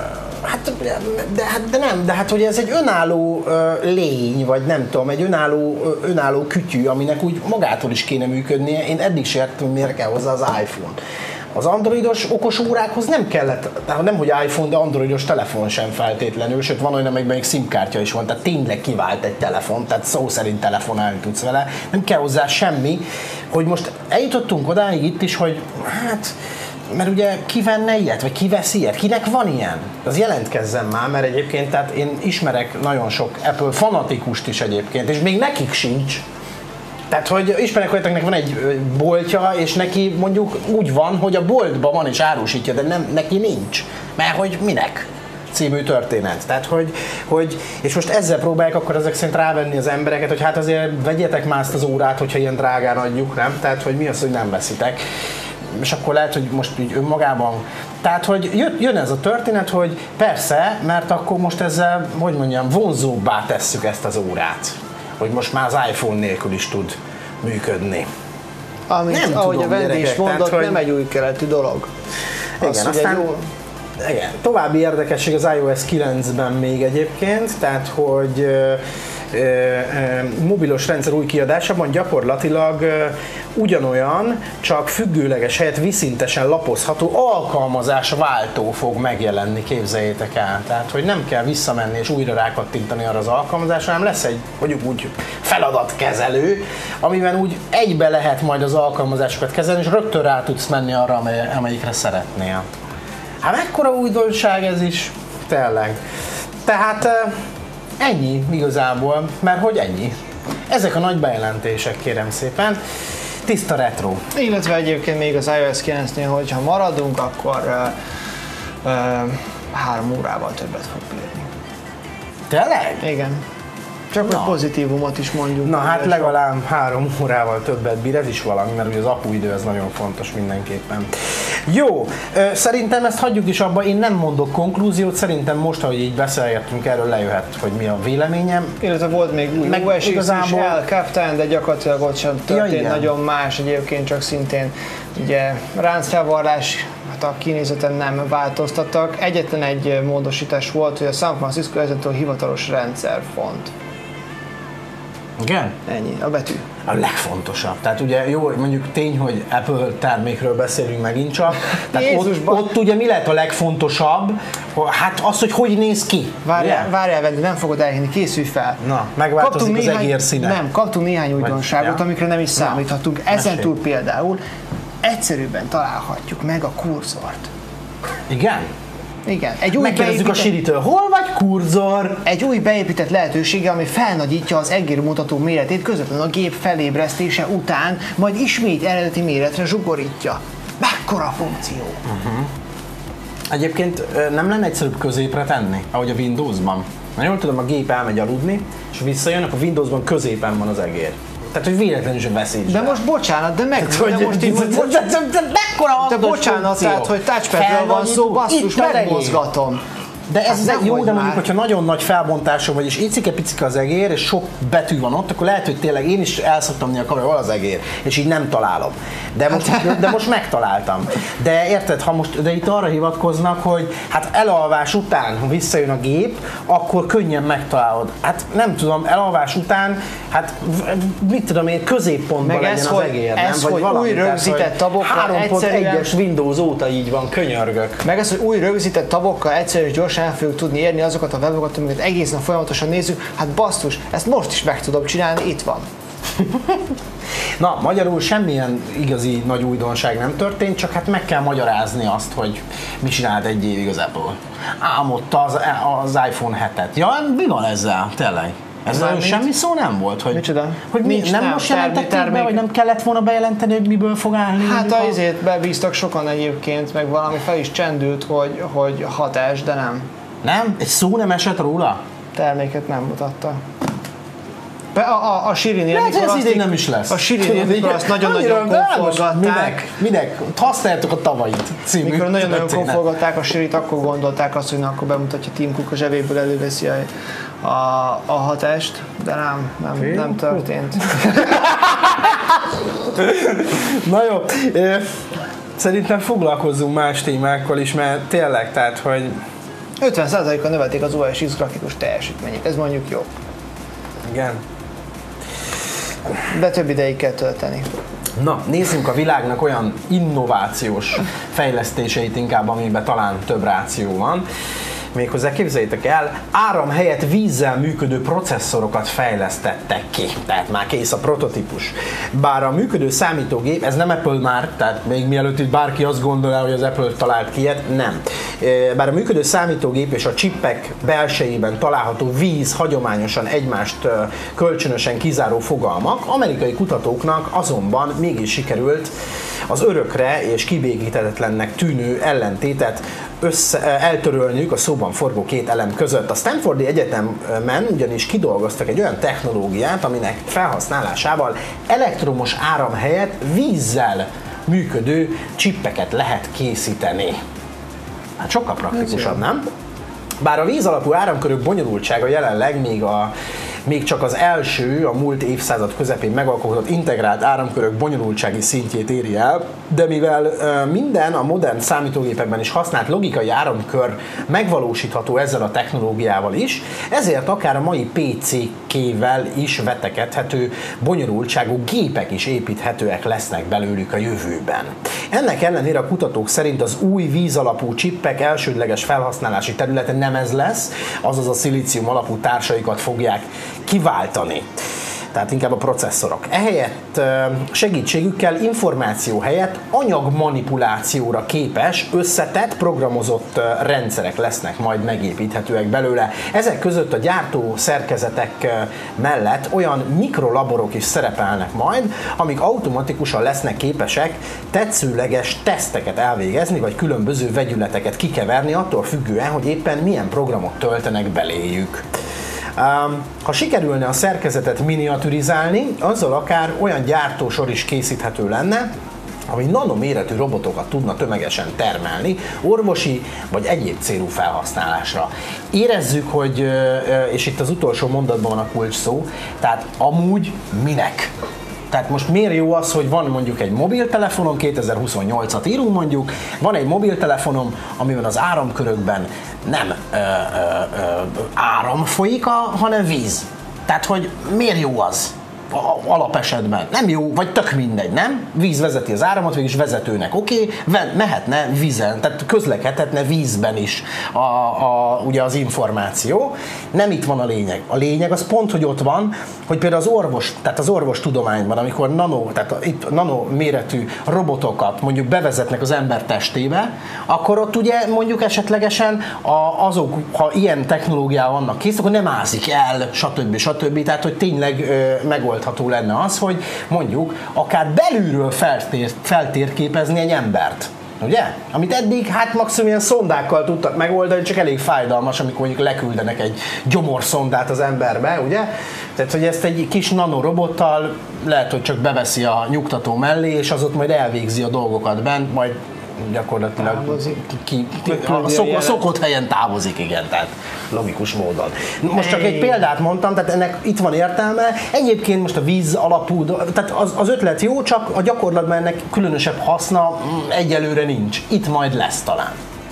De hát hogy ez egy önálló lény, vagy nem tudom, egy önálló kütyű, aminek úgy magától is kéne működnie. Én eddig sem értem, miért kell hozzá az iPhone. Az androidos okos órákhoz nem kellett, nem hogy iPhone, de androidos telefon sem feltétlenül, sőt van olyan, amelyikben még SIM-kártya is van, tehát tényleg kivált egy telefon, tehát szó szerint telefonálni tudsz vele, nem kell hozzá semmi, hogy most eljutottunk odáig itt is, hogy hát, mert ugye ki venne ilyet, vagy ki vesz ilyet, kinek van ilyen? Az jelentkezzen már, mert egyébként tehát én ismerek nagyon sok Apple fanatikust is egyébként, és még nekik sincs. Tehát, hogy ismerek olyanoknak van egy boltja, és neki mondjuk úgy van, hogy a boltban van és árusítja, de neki nincs. Mert hogy minek? Című történet. Tehát, hogy és most ezzel próbálják akkor ezek szerint rávenni az embereket, hogy hát azért vegyetek már ezt az órát, hogyha ilyen drágán adjuk, nem? Tehát, hogy mi az, hogy nem veszitek. És akkor lehet, hogy most így önmagában. Tehát, hogy jön ez a történet, hogy persze, mert akkor most ezzel, hogy mondjam, vonzóbbá tesszük ezt az órát. Hogy most már az iPhone nélkül is tud működni. Ahogy a Vendi is mondott, tehát, nem egy új keletű dolog. Igen, aztán igen, további érdekesség az iOS 9-ben még egyébként, tehát hogy mobilos rendszer új kiadásában gyakorlatilag ugyanolyan, csak függőleges helyett viszintesen lapozható alkalmazásváltó fog megjelenni, képzeljétek el. Tehát, hogy nem kell visszamenni és újra rákattintani arra az alkalmazásra, hanem lesz egy, mondjuk úgy, feladatkezelő, amiben úgy egybe lehet majd az alkalmazásokat kezelni, és rögtön rá tudsz menni arra, amelyikre szeretnél. Hát mekkora újdonság ez is, tényleg. Tehát ennyi igazából, mert hogy ennyi. Ezek a nagy bejelentések, kérem szépen. Tiszta retro. Illetve egyébként még az iOS 9-nél, hogyha maradunk, akkor 3 órával többet fog bírni. Tényleg? Igen. Csak hogy pozitívumot is mondjuk. Na hát legalább 3 órával többet bír, ez is valami, mert ugye az apuidő ez nagyon fontos mindenképpen. Jó, szerintem ezt hagyjuk is abba, én nem mondok konklúziót, szerintem most, ahogy így beszélgettünk erről, lejöhet, hogy mi a véleményem. Illetve volt még új OS X is elkaptán, de gyakorlatilag ott sem történt nagyon más, egyébként csak szintén ugye ráncfelvarrás, hát a kinézeten nem változtattak. Egyetlen egy módosítás volt, hogy a San Francisco ezentúl hivatalos rendszerfont. Igen? Ennyi, a betű. A legfontosabb. Tehát ugye jó, mondjuk tény, hogy Apple termékről beszélünk megint csak. Tehát ott ugye mi lett a legfontosabb? Hát az, hogy néz ki. Várjál, Vendi, nem fogod elhinni, készülj fel. Na, megváltozik az egér színe. Nem, kaptunk néhány újdonságot, amikre nem is számíthatunk. Ezen túl például egyszerűbben találhatjuk meg a kurzort. Igen? Igen. Megkérdezzük a Siritől, hol vagy kurzor? Egy új beépített lehetősége, ami felnagyítja az egérmutató méretét közvetlenül a gép felébresztése után, majd ismét eredeti méretre zsugorítja. Mekkora funkció! Egyébként nem lenne egyszerűbb középre tenni, ahogy a Windowsban? Na jól tudom, a gép elmegy aludni, és visszajön, akkor Windowsban középen van az egér. Tehát, hogy véletlenül sem veszíts. De most bocsánat, de meg... De bocsánat, tehát, hogy touchpadről van szó, basszus, megmozgatom. De ez jó, de mondjuk, hogyha nagyon nagy felbontású vagy, és icike-picike az egér, és sok betű van ott, akkor lehet, hogy tényleg én is el szoktam menni a kamera, hol az egér, és így nem találom. De most megtaláltam. De érted, de itt arra hivatkoznak, hogy hát elalvás után, ha visszajön a gép, akkor könnyen megtalálod. Hát nem tudom, elalvás után, hát mit tudom én, középpontban legyen az egér, nem? Ez, vagy valami, új rögzített tabokkal 3.1-es Windows óta így van, könyörgök. Meg ez, hogy új rögzített tabokkal egyszerűen gyorsan el fogjuk tudni érni azokat a webokat, amiket egész nap folyamatosan nézzük. Hát basszus, ezt most is meg tudom csinálni, itt van. Na, magyarul semmilyen igazi nagy újdonság nem történt, csak hát meg kell magyarázni azt, hogy mi csinált egy évig az Apple. Álmodta az iPhone 7-et. Ja, mi van ezzel? Tényleg? Ezzel semmi szó nem volt? Hogy, micsoda? Hogy nem most jelentették be, vagy nem kellett volna bejelenteni, hogy miből fog állni? Hát azért bebíztak sokan egyébként, meg valami fel is csendült, hogy 6S, de nem. Nem? Egy szó nem esett róla? Terméket nem mutatta. A Sirinél, amikor azt nem is lesz. A Sirinél, amikor azt nagyon-nagyon konfolgatták. Minek? Használjátok a tavait című. Mikor nagyon-nagyon konfolgatták a Sirit, akkor gondolták azt, hogy na, akkor bemutatja Tim Cook, a zsebéből előveszi a 6S-t, de nem történt. Na jó, szerintem foglalkozzunk más témákkal is, mert tényleg, tehát, hogy 50%-kal növelték az OS X grafikus teljesítményét, ez mondjuk jó. Igen. De több ideig kell tölteni. Na, nézzünk a világnak olyan innovációs fejlesztéseit inkább, amiben talán több ráció van. Méghozzá képzeljétek el, áram helyett vízzel működő processzorokat fejlesztettek ki. Tehát már kész a prototípus. Bár a működő számítógép, ez nem Apple már, tehát még mielőtt itt bárki azt gondolja, hogy az Apple talált ki ilyet, nem. Bár a működő számítógép és a csippek belsejében található víz hagyományosan egymást kölcsönösen kizáró fogalmak, amerikai kutatóknak azonban mégis sikerült az örökre és kibékíthetetlennek tűnő ellentétet eltörölniük a szóban forgó két elem között. A Stanfordi Egyetemen ugyanis kidolgoztak egy olyan technológiát, aminek felhasználásával elektromos áram helyett vízzel működő csippeket lehet készíteni. Hát sokkal praktikusabb, nem? Bár a víz alapú áramkörök bonyolultsága jelenleg még csak az első, a múlt évszázad közepén megalkotott integrált áramkörök bonyolultsági szintjét éri el, de mivel minden a modern számítógépekben is használt logikai áramkör megvalósítható ezzel a technológiával is, ezért akár a mai PC-kével is vetekedhető bonyolultságú gépek is építhetőek lesznek belőlük a jövőben. Ennek ellenére a kutatók szerint az új víz alapú csippek elsődleges felhasználási területe nem ez lesz, azaz a szilícium alapú társaikat fogják kiváltani. Tehát inkább a processzorok. Ehelyett segítségükkel információ helyett anyagmanipulációra képes, összetett, programozott rendszerek lesznek majd megépíthetőek belőle. Ezek között a gyártó szerkezetek mellett olyan mikrolaborok is szerepelnek majd, amik automatikusan lesznek képesek tetszőleges teszteket elvégezni, vagy különböző vegyületeket kikeverni, attól függően, hogy éppen milyen programot töltenek beléjük. Ha sikerülne a szerkezetet miniaturizálni, azzal akár olyan gyártósor is készíthető lenne, ami nanoméretű robotokat tudna tömegesen termelni, orvosi vagy egyéb célú felhasználásra. Érezzük, hogy, és itt az utolsó mondatban van a kulcs szó, tehát amúgy minek? Tehát most miért jó az, hogy van mondjuk egy mobiltelefonom, 2028-at írunk mondjuk, van egy mobiltelefonom, amiben az áramkörökben nem áram folyik, hanem víz. Tehát, hogy miért jó az? alapesetben. Nem jó, vagy tök mindegy, nem? Víz vezeti az áramot, végülis vezetőnek. Oké, mehetne vízen, tehát közlekedhetne vízben is ugye az információ. Nem itt van a lényeg. A lényeg az pont, hogy ott van, hogy például az orvostudományban, amikor itt nano méretű robotokat mondjuk bevezetnek az ember testébe, akkor ott ugye mondjuk esetlegesen azok, ha ilyen technológiával vannak kész, akkor nem ázik el, stb. Tehát, hogy tényleg megoldható lenne az, hogy mondjuk akár belülről feltérképezni egy embert. Ugye? Amit eddig maximum ilyen szondákkal tudtak megoldani, csak elég fájdalmas, amikor mondjuk leküldenek egy gyomorszondát az emberbe, ugye? Tehát, hogy ezt egy kis nanorobottal lehet, hogy csak beveszi a nyugtató mellé, és az ott majd elvégzi a dolgokat bent, majd gyakorlatilag a szokott helyen távozik, igen, tehát logikus módon. Most csak egy példát mondtam, tehát ennek itt van értelme. Egyébként most a víz alapú, tehát az ötlet jó, csak a gyakorlatban ennek különösebb haszna egyelőre nincs. Itt majd lesz talán.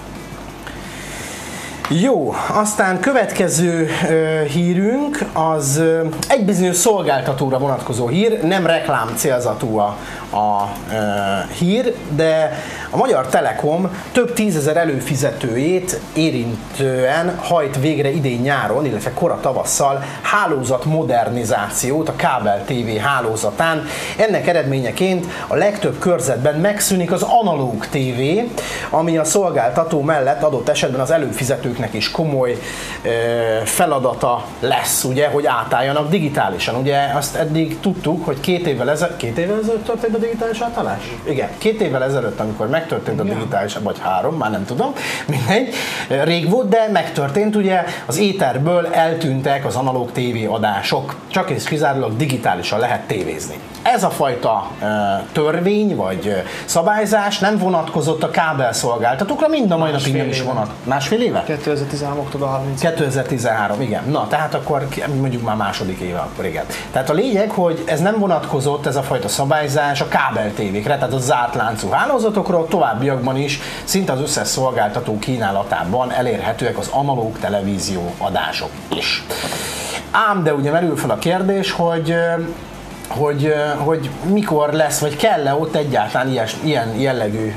Jó, aztán következő hírünk az egy bizonyos szolgáltatóra vonatkozó hír, nem reklám célzatú a hír, de a Magyar Telekom több tízezer előfizetőjét érintően hajt végre idén nyáron, illetve kora tavasszal hálózatmodernizációt a kábel TV hálózatán. Ennek eredményeként a legtöbb körzetben megszűnik az analóg TV, ami a szolgáltató mellett adott esetben az előfizetőknek is komoly feladata lesz, ugye, hogy átálljanak digitálisan. Ugye azt eddig tudtuk, hogy 2 évvel ezelőtt történt a digitális átállás? Igen, 2 évvel ezelőtt, amikor megtörtént a digitális, vagy 3, már nem tudom, mindegy, rég volt, de megtörtént, ugye az éterből eltűntek az analóg TV adások, csak és kizárólag digitálisan lehet tévézni. Ez a fajta törvény vagy szabályzás nem vonatkozott a kábelszolgáltatókra, mind a mai napig nem is vonat. Másfél éve? 2013. október 30. 2013, igen. Na, tehát akkor mondjuk már második éve, akkor igen. Tehát a lényeg, hogy ez nem vonatkozott, ez a fajta szabályzás a kábel tévékre, tehát a zárt láncú hálózatokról, továbbiakban is szinte az összes szolgáltató kínálatában elérhetőek az analóg televízió adások is. Ám de ugye merül fel a kérdés, hogy mikor lesz, vagy kell-e ott egyáltalán ilyen jellegű,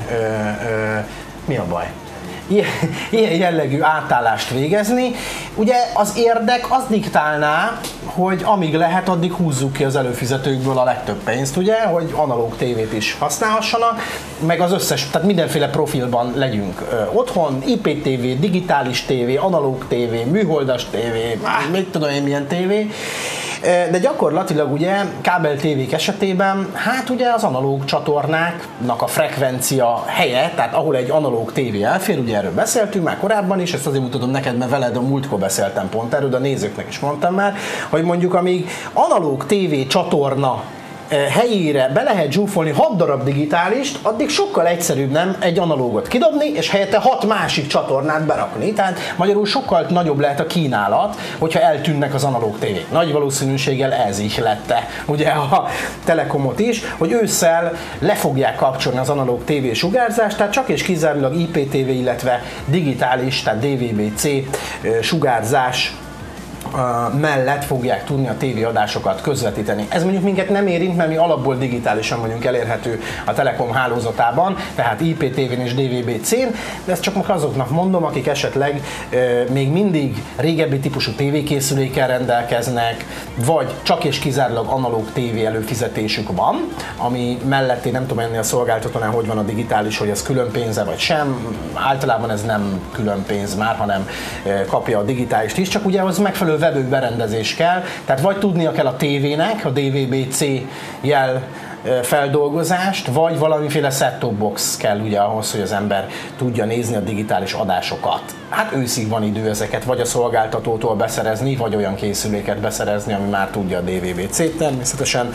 mi a baj? Ilyen jellegű átállást végezni. Ugye az érdek az diktálná, hogy amíg lehet, addig húzzuk ki az előfizetőkből a legtöbb pénzt, ugye, hogy analóg tévét is használhassanak, meg az összes, tehát mindenféle profilban legyünk otthon, IPTV, digitális tévé, analóg tévé, műholdas tévé, mit tudom én milyen tévé. De gyakorlatilag ugye kábel tévék esetében, hát ugye az analóg csatornáknak a frekvencia helye, tehát ahol egy analóg tévé elfér, ugye erről beszéltünk már korábban is, ezt azért mutatom neked, mert veled a múltkor beszéltem pont erről, de a nézőknek is mondtam már, hogy mondjuk amíg analóg tévé csatorna helyére be lehet zsúfolni 6 darab digitálist, addig sokkal egyszerűbb nem egy analógot kidobni, és helyette 6 másik csatornát berakni. Tehát magyarul sokkal nagyobb lehet a kínálat, hogyha eltűnnek az analóg tévék. Nagy valószínűséggel ez is lette ugye a Telekomot is, hogy ősszel le fogják kapcsolni az analóg tévé sugárzást, tehát csak és kizárólag IPTV, illetve digitális, tehát DVB-C sugárzás mellett fogják tudni a tévéadásokat közvetíteni. Ez mondjuk minket nem érint, mert mi alapból digitálisan vagyunk elérhető a Telekom hálózatában, tehát IPTV-n és DVB-C-n, de ezt csak azoknak mondom, akik esetleg még mindig régebbi típusú tévékészülékkel rendelkeznek, vagy csak és kizárólag analóg tévé előfizetésük van, ami mellett én nem tudom ennél a szolgáltatónál, hogy van a digitális, hogy ez külön pénze vagy sem. Általában ez nem külön pénz már, hanem kapja a digitálist is, csak ugye az megfelelő webberendezés kell, tehát vagy tudnia kell a tévének, a DVB-C jel feldolgozást, vagy valamiféle set-top box kell ugye ahhoz, hogy az ember tudja nézni a digitális adásokat. Hát őszig van idő ezeket vagy a szolgáltatótól beszerezni, vagy olyan készüléket beszerezni, ami már tudja a DVB-C-t. Természetesen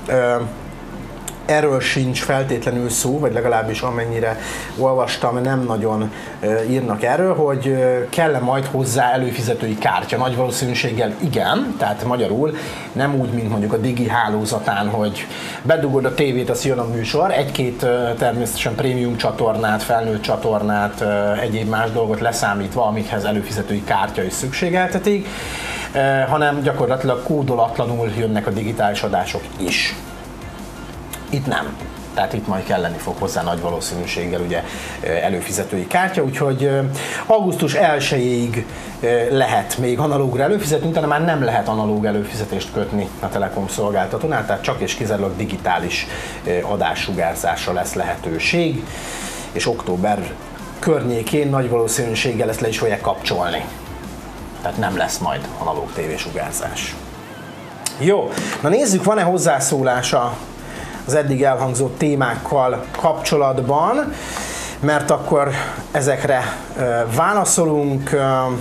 erről sincs feltétlenül szó, vagy legalábbis amennyire olvastam, nem nagyon írnak erről, hogy kell-e majd hozzá előfizetői kártya. Nagy valószínűséggel igen, tehát magyarul nem úgy, mint mondjuk a Digi hálózatán, hogy bedugod a tévét, az jön a műsor, egy-két természetesen prémium csatornát, felnőtt csatornát, egyéb más dolgot leszámítva, amikhez előfizetői kártya is szükségeltetik. hanem gyakorlatilag kódolatlanul jönnek a digitális adások is. Itt nem. Tehát itt majd kelleni fog hozzá nagy valószínűséggel ugye előfizetői kártya, úgyhogy augusztus 1-ig lehet még analógra előfizetni, utána már nem lehet analóg előfizetést kötni a Telekom szolgáltatónál, tehát csak és kizárólag digitális adássugárzásra lesz lehetőség, és október környékén nagy valószínűséggel ezt le is fogják kapcsolni. Tehát nem lesz majd analóg tévésugárzás. Jó, na nézzük, van-e hozzászólása az eddig elhangzott témákkal kapcsolatban, mert akkor ezekre válaszolunk.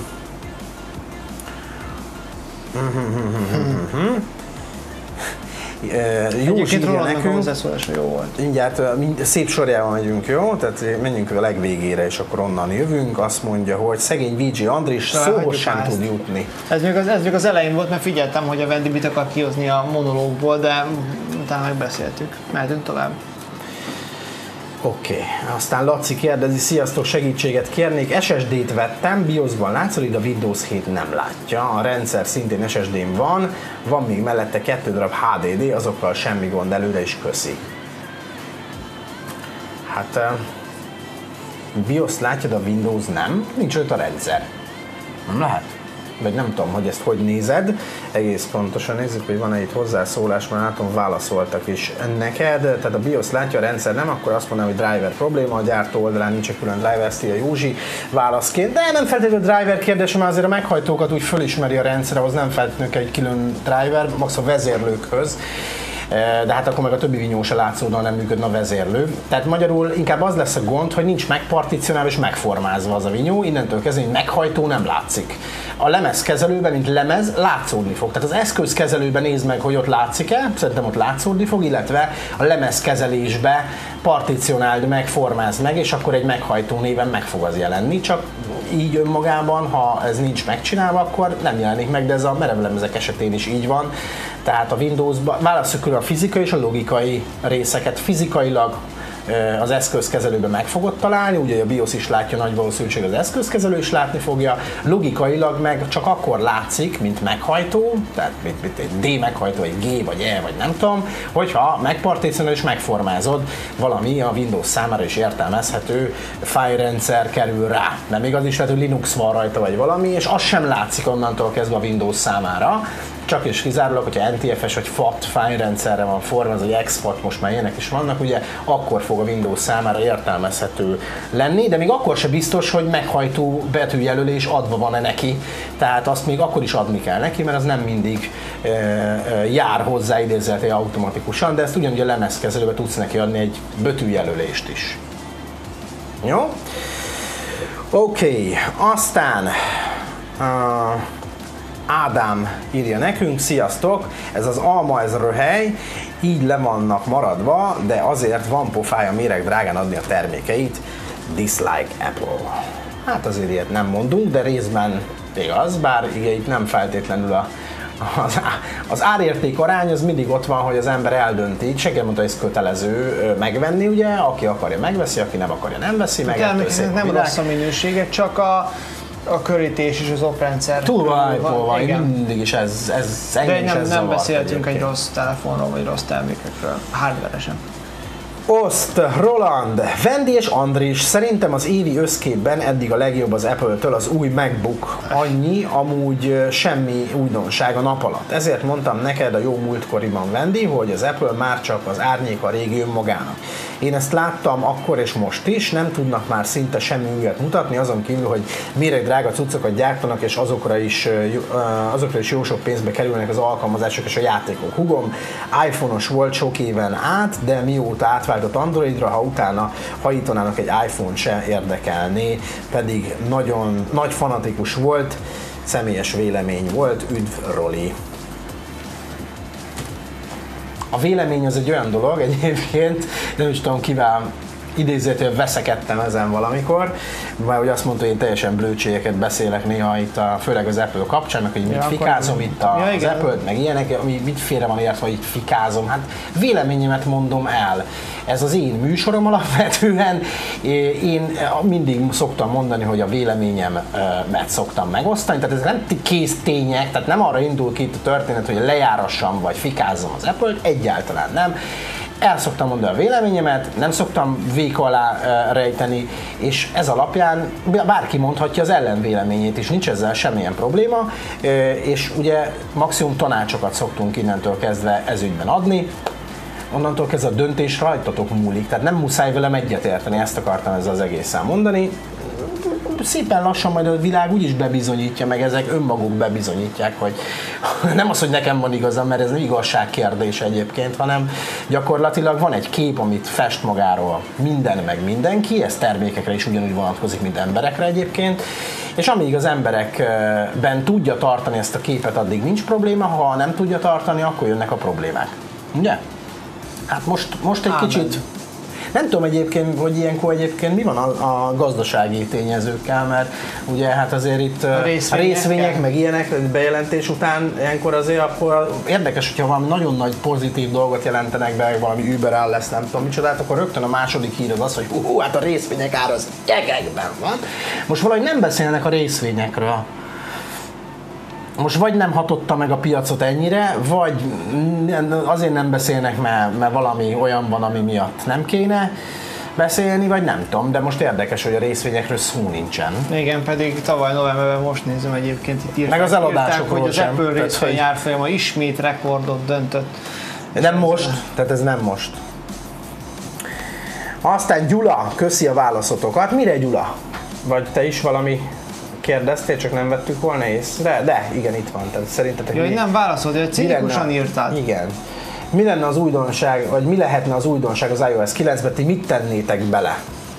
Józsi írja nekünk. A hozzászólása jó volt. Mindjárt szép sorjával megyünk, jó? Tehát menjünk a legvégére, és akkor onnan jövünk. Azt mondja, hogy szegény VG Andris szóhoz sem tud jutni. Ez még az elején volt, mert figyeltem, hogy a Vendi mit akar kihozni a monológból, de utána megbeszéltük. Mehetünk tovább. Oké. Aztán Laci kérdezi, sziasztok, segítséget kérnék, SSD-t vettem, BIOS-ban látszik, de a Windows 7 nem látja, a rendszer szintén SSD-n van még mellette 2 darab HDD, azokkal semmi gond, előre is köszi. Hát BIOS látja, de a Windows nem, nincs ott a rendszer. Nem lehet? Vagy nem tudom, hogy ezt hogy nézed, egész pontosan nézzük, hogy van-e itt hozzászólás, mert látom válaszoltak is neked, tehát a BIOS látja, a rendszer nem, akkor azt mondanám, hogy driver probléma, a gyártó oldalán nincs egy külön driver, ezt írja Józsi válaszként, de nem feltétlenül a driver kérdés, mert azért a meghajtókat úgy fölismeri a rendszer, ahhoz nem feltétlenül egy külön driver, max a vezérlőkhöz. De hát akkor meg a többi vinyó se látszódóan nem működne a vezérlő. Tehát magyarul inkább az lesz a gond, hogy nincs megparticionálva és megformázva az a vinyó, innentől kezdve, hogy meghajtó nem látszik. A lemezkezelőben, mint lemez, látszódni fog. Tehát az eszközkezelőben nézd meg, hogy ott látszik-e, szerintem ott látszódni fog, illetve a lemezkezelésbe particionáld meg, formázd meg, és akkor egy meghajtó néven meg fog az jelenni, csak így önmagában, ha ez nincs megcsinálva, akkor nem jelenik meg, de ez a merevlemezek esetén is így van. Tehát a Windowsban válasszuk külön a fizikai és a logikai részeket. Fizikailag az eszközkezelőben meg fogod találni, ugye a BIOS is látja, nagy valószínűség az eszközkezelő is látni fogja, logikailag meg csak akkor látszik, mint meghajtó, tehát mint egy D meghajtó, egy G vagy E vagy nem tudom, hogyha megparticionálod és megformázod, valami a Windows számára is értelmezhető fájlrendszer kerül rá. De még az is lehet, hogy Linux van rajta vagy valami, és az sem látszik onnantól kezdve a Windows számára. Csak és kizárólag, hogyha NTFS vagy FAT fájlrendszerre van formázva, vagy exFAT, most már ilyenek is vannak, ugye, akkor fog a Windows számára értelmezhető lenni, de még akkor sem biztos, hogy meghajtó betűjelölés adva van-e neki, tehát azt még akkor is adni kell neki, mert az nem mindig jár hozzá idézőjelben automatikusan, de ezt ugyanúgy a lemezkezelőbe tudsz neki adni egy betűjelölést is. Jó? Oké, aztán Ádám írja nekünk, sziasztok, ez az alma, ez röhely, így le vannak maradva, de azért van pofája méreg drágán adni a termékeit, dislike Apple. Hát azért ilyet nem mondunk, de részben igaz, bár igen, itt nem feltétlenül az árérték arány az mindig ott van, hogy az ember eldönti, senki mondta, hogy ez kötelező megvenni, ugye, aki akarja megveszi, aki nem akarja nem veszi meg. Természetesen nem rossz a minősége, csak a körítés és az oprendszer. Túl van, mindig is ez engem is ez nem beszéltünk egy rossz telefonról vagy rossz termékekről, hardware-esen. Oszt, Roland, Vendi és Andris, szerintem az évi összképben eddig a legjobb az Apple-től az új MacBook. Annyi, amúgy semmi újdonság a nap alatt. Ezért mondtam neked a jó múltkoriban, Vendi, hogy az Apple már csak az árnyék a régi önmagának. Én ezt láttam akkor és most is, nem tudnak már szinte semmi újat mutatni, azon kívül, hogy méreg drága cuccokat gyártanak, és azokra is jó sok pénzbe kerülnek az alkalmazások és a játékok. Hugom iPhone-os volt sok éven át, de mióta átváltott Androidra, ha utána hajítanának egy iPhone se érdekelné, pedig nagyon nagy fanatikus volt, személyes vélemény volt, üdv Roli. A vélemény az egy olyan dolog egyébként, nem is tudom kivel idézőtől veszekedtem ezen valamikor, vagy hogy azt mondta, hogy én teljesen blödségeket beszélek néha itt, főleg az Apple kapcsán, meg hogy mit fikázom itt az Apple-t, meg ilyenek, ami mit félre van értve, hogy itt fikázom. Hát véleményemet mondom el. Ez az én műsorom alapvetően. Én mindig szoktam mondani, hogy a véleményemet szoktam megosztani, tehát ez nem kész tények, tehát nem arra indul ki itt a történet, hogy lejárassam vagy fikázzam az Apple-t, egyáltalán nem. El szoktam mondani a véleményemet, nem szoktam véka alá rejteni, és ez alapján bárki mondhatja az ellenvéleményét is, nincs ezzel semmilyen probléma, és ugye maximum tanácsokat szoktunk innentől kezdve ezügyben adni. Onnantól kezdve a döntés rajtatok múlik, tehát nem muszáj velem egyetérteni, ezt akartam ezzel az egészen mondani. Szépen lassan majd a világ úgyis bebizonyítja, meg ezek önmaguk bebizonyítják, hogy nem az, hogy nekem van igazam, mert ez nem igazságkérdés egyébként, hanem gyakorlatilag van egy kép, amit fest magáról minden meg mindenki, ez termékekre is ugyanúgy vonatkozik, mint emberekre egyébként, és amíg az emberekben tudja tartani ezt a képet, addig nincs probléma, ha nem tudja tartani, akkor jönnek a problémák. Ugye? Hát most egy kicsit... Nem tudom egyébként, hogy ilyenkor egyébként mi van a gazdasági tényezőkkel, mert ugye hát azért itt a részvények meg ilyenek bejelentés után ilyenkor azért akkor érdekes, hogyha valami nagyon nagy pozitív dolgot jelentenek be, valami Uber áll lesz, nem tudom micsodát, akkor rögtön a második hír az, hogy hát a részvények ára az gyengekben van. Most valahogy nem beszélnek a részvényekről. Most vagy nem hatotta meg a piacot ennyire, vagy azért nem beszélnek, mert valami olyan van, ami miatt nem kéne beszélni, vagy nem tudom, de most érdekes, hogy a részvényekről szó nincsen. Igen, pedig tavaly novemberben most nézem egyébként itt írták, meg az eladásokról hogy az sem. Apple részvény árfolyama ismét rekordot döntött. Nem most, tehát ez nem most. Aztán Gyula, köszi a válaszotokat. Mire Gyula? Vagy te is valami kérdeztél, csak nem vettük volna észre? De igen, itt van. Tehát szerintetek hogy nem válaszolt, hogy cinikusan írtál. Igen. Mi lenne az újdonság, vagy mi lehetne az újdonság az iOS 9-ben, ti mit tennétek bele?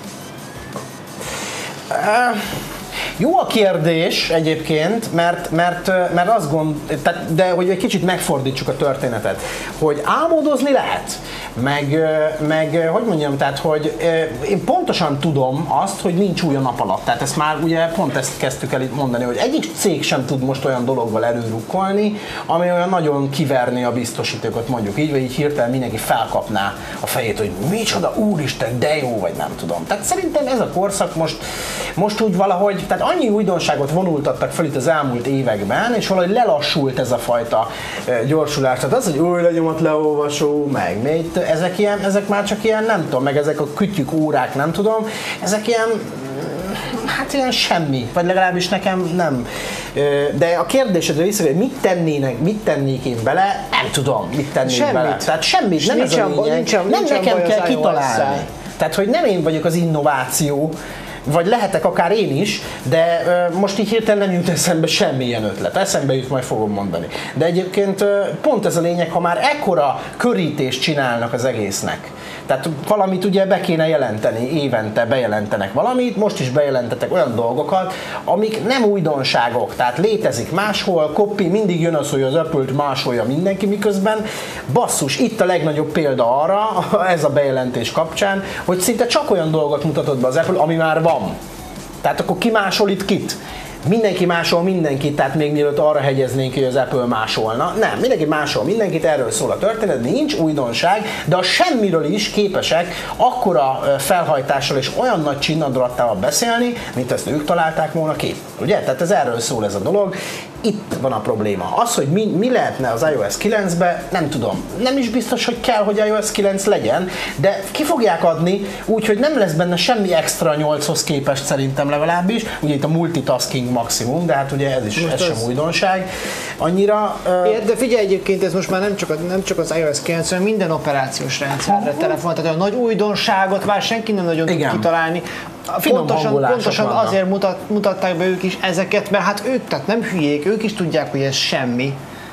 Jó a kérdés egyébként, mert azt de hogy egy kicsit megfordítsuk a történetet, hogy álmodozni lehet, meg hogy mondjam, tehát hogy én pontosan tudom azt, hogy nincs új a nap alatt, tehát ezt már ugye pont ezt kezdtük el itt mondani, hogy egyik cég sem tud most olyan dologgal előrukkolni, ami olyan nagyon kiverné a biztosítókat, mondjuk így, vagy így hirtelen mindenki felkapná a fejét, hogy micsoda, úristen, de jó, vagy nem tudom. Tehát szerintem ez a korszak most úgy valahogy, tehát annyi újdonságot vonultattak fel itt az elmúlt években, és valahogy lelassult ez a fajta gyorsulás. Tehát az, hogy új lenyomat leolvasó, meg még ezek már csak ilyen, nem tudom, meg ezek a kütyük, órák, nem tudom, ezek ilyen, hát ilyen semmi, vagy legalábbis nekem nem. De a kérdésedre vissza, hogy mit tennék én bele, nem tudom, mit tennék semmit. bele. Tehát semmit, nem ez a lényeg, nem nekem kell kitalálni. Tehát, hogy nem én vagyok az innováció, vagy lehetek akár én is, de most így hirtelen nem jut eszembe semmilyen ötlet. Eszembe jut, majd fogom mondani. De egyébként pont ez a lényeg, ha már ekkora körítést csinálnak az egésznek. Tehát valamit ugye be kéne jelenteni, évente bejelentenek valamit, most is bejelentetek olyan dolgokat, amik nem újdonságok, tehát létezik máshol, copy, mindig jön az, hogy az Apple-t másolja mindenki, miközben basszus, itt a legnagyobb példa arra, ez a bejelentés kapcsán, hogy szinte csak olyan dolgot mutatott be az Apple, ami már van. Tehát akkor ki másol itt kit? Mindenki másol mindenkit, tehát még mielőtt arra hegyeznénk, hogy az Apple másolna. Nem, mindenki másol mindenkit, erről szól a történet, nincs újdonság, de a semmiről is képesek akkora felhajtással és olyan nagy csinnadrattával beszélni, mint ezt ők találták volna ki. Ugye? Tehát ez erről szól ez a dolog. Itt van a probléma. Az, hogy mi lehetne az iOS 9-be, nem tudom. Nem is biztos, hogy kell, hogy iOS 9 legyen, de ki fogják adni, úgyhogy nem lesz benne semmi extra 8-hoz képest szerintem legalábbis. Ugye itt a multitasking maximum, de hát ugye ez sem újdonság. Annyira... De figyelj, egyébként ez most már nem csak az iOS 9, hanem minden operációs rendszerre, telefon, tehát a nagy újdonságot már senki nem nagyon tud kitalálni. Pontosan azért mutatták be ők is ezeket, mert hát ők tehát nem hülyék, ők is tudják, hogy ez semmi.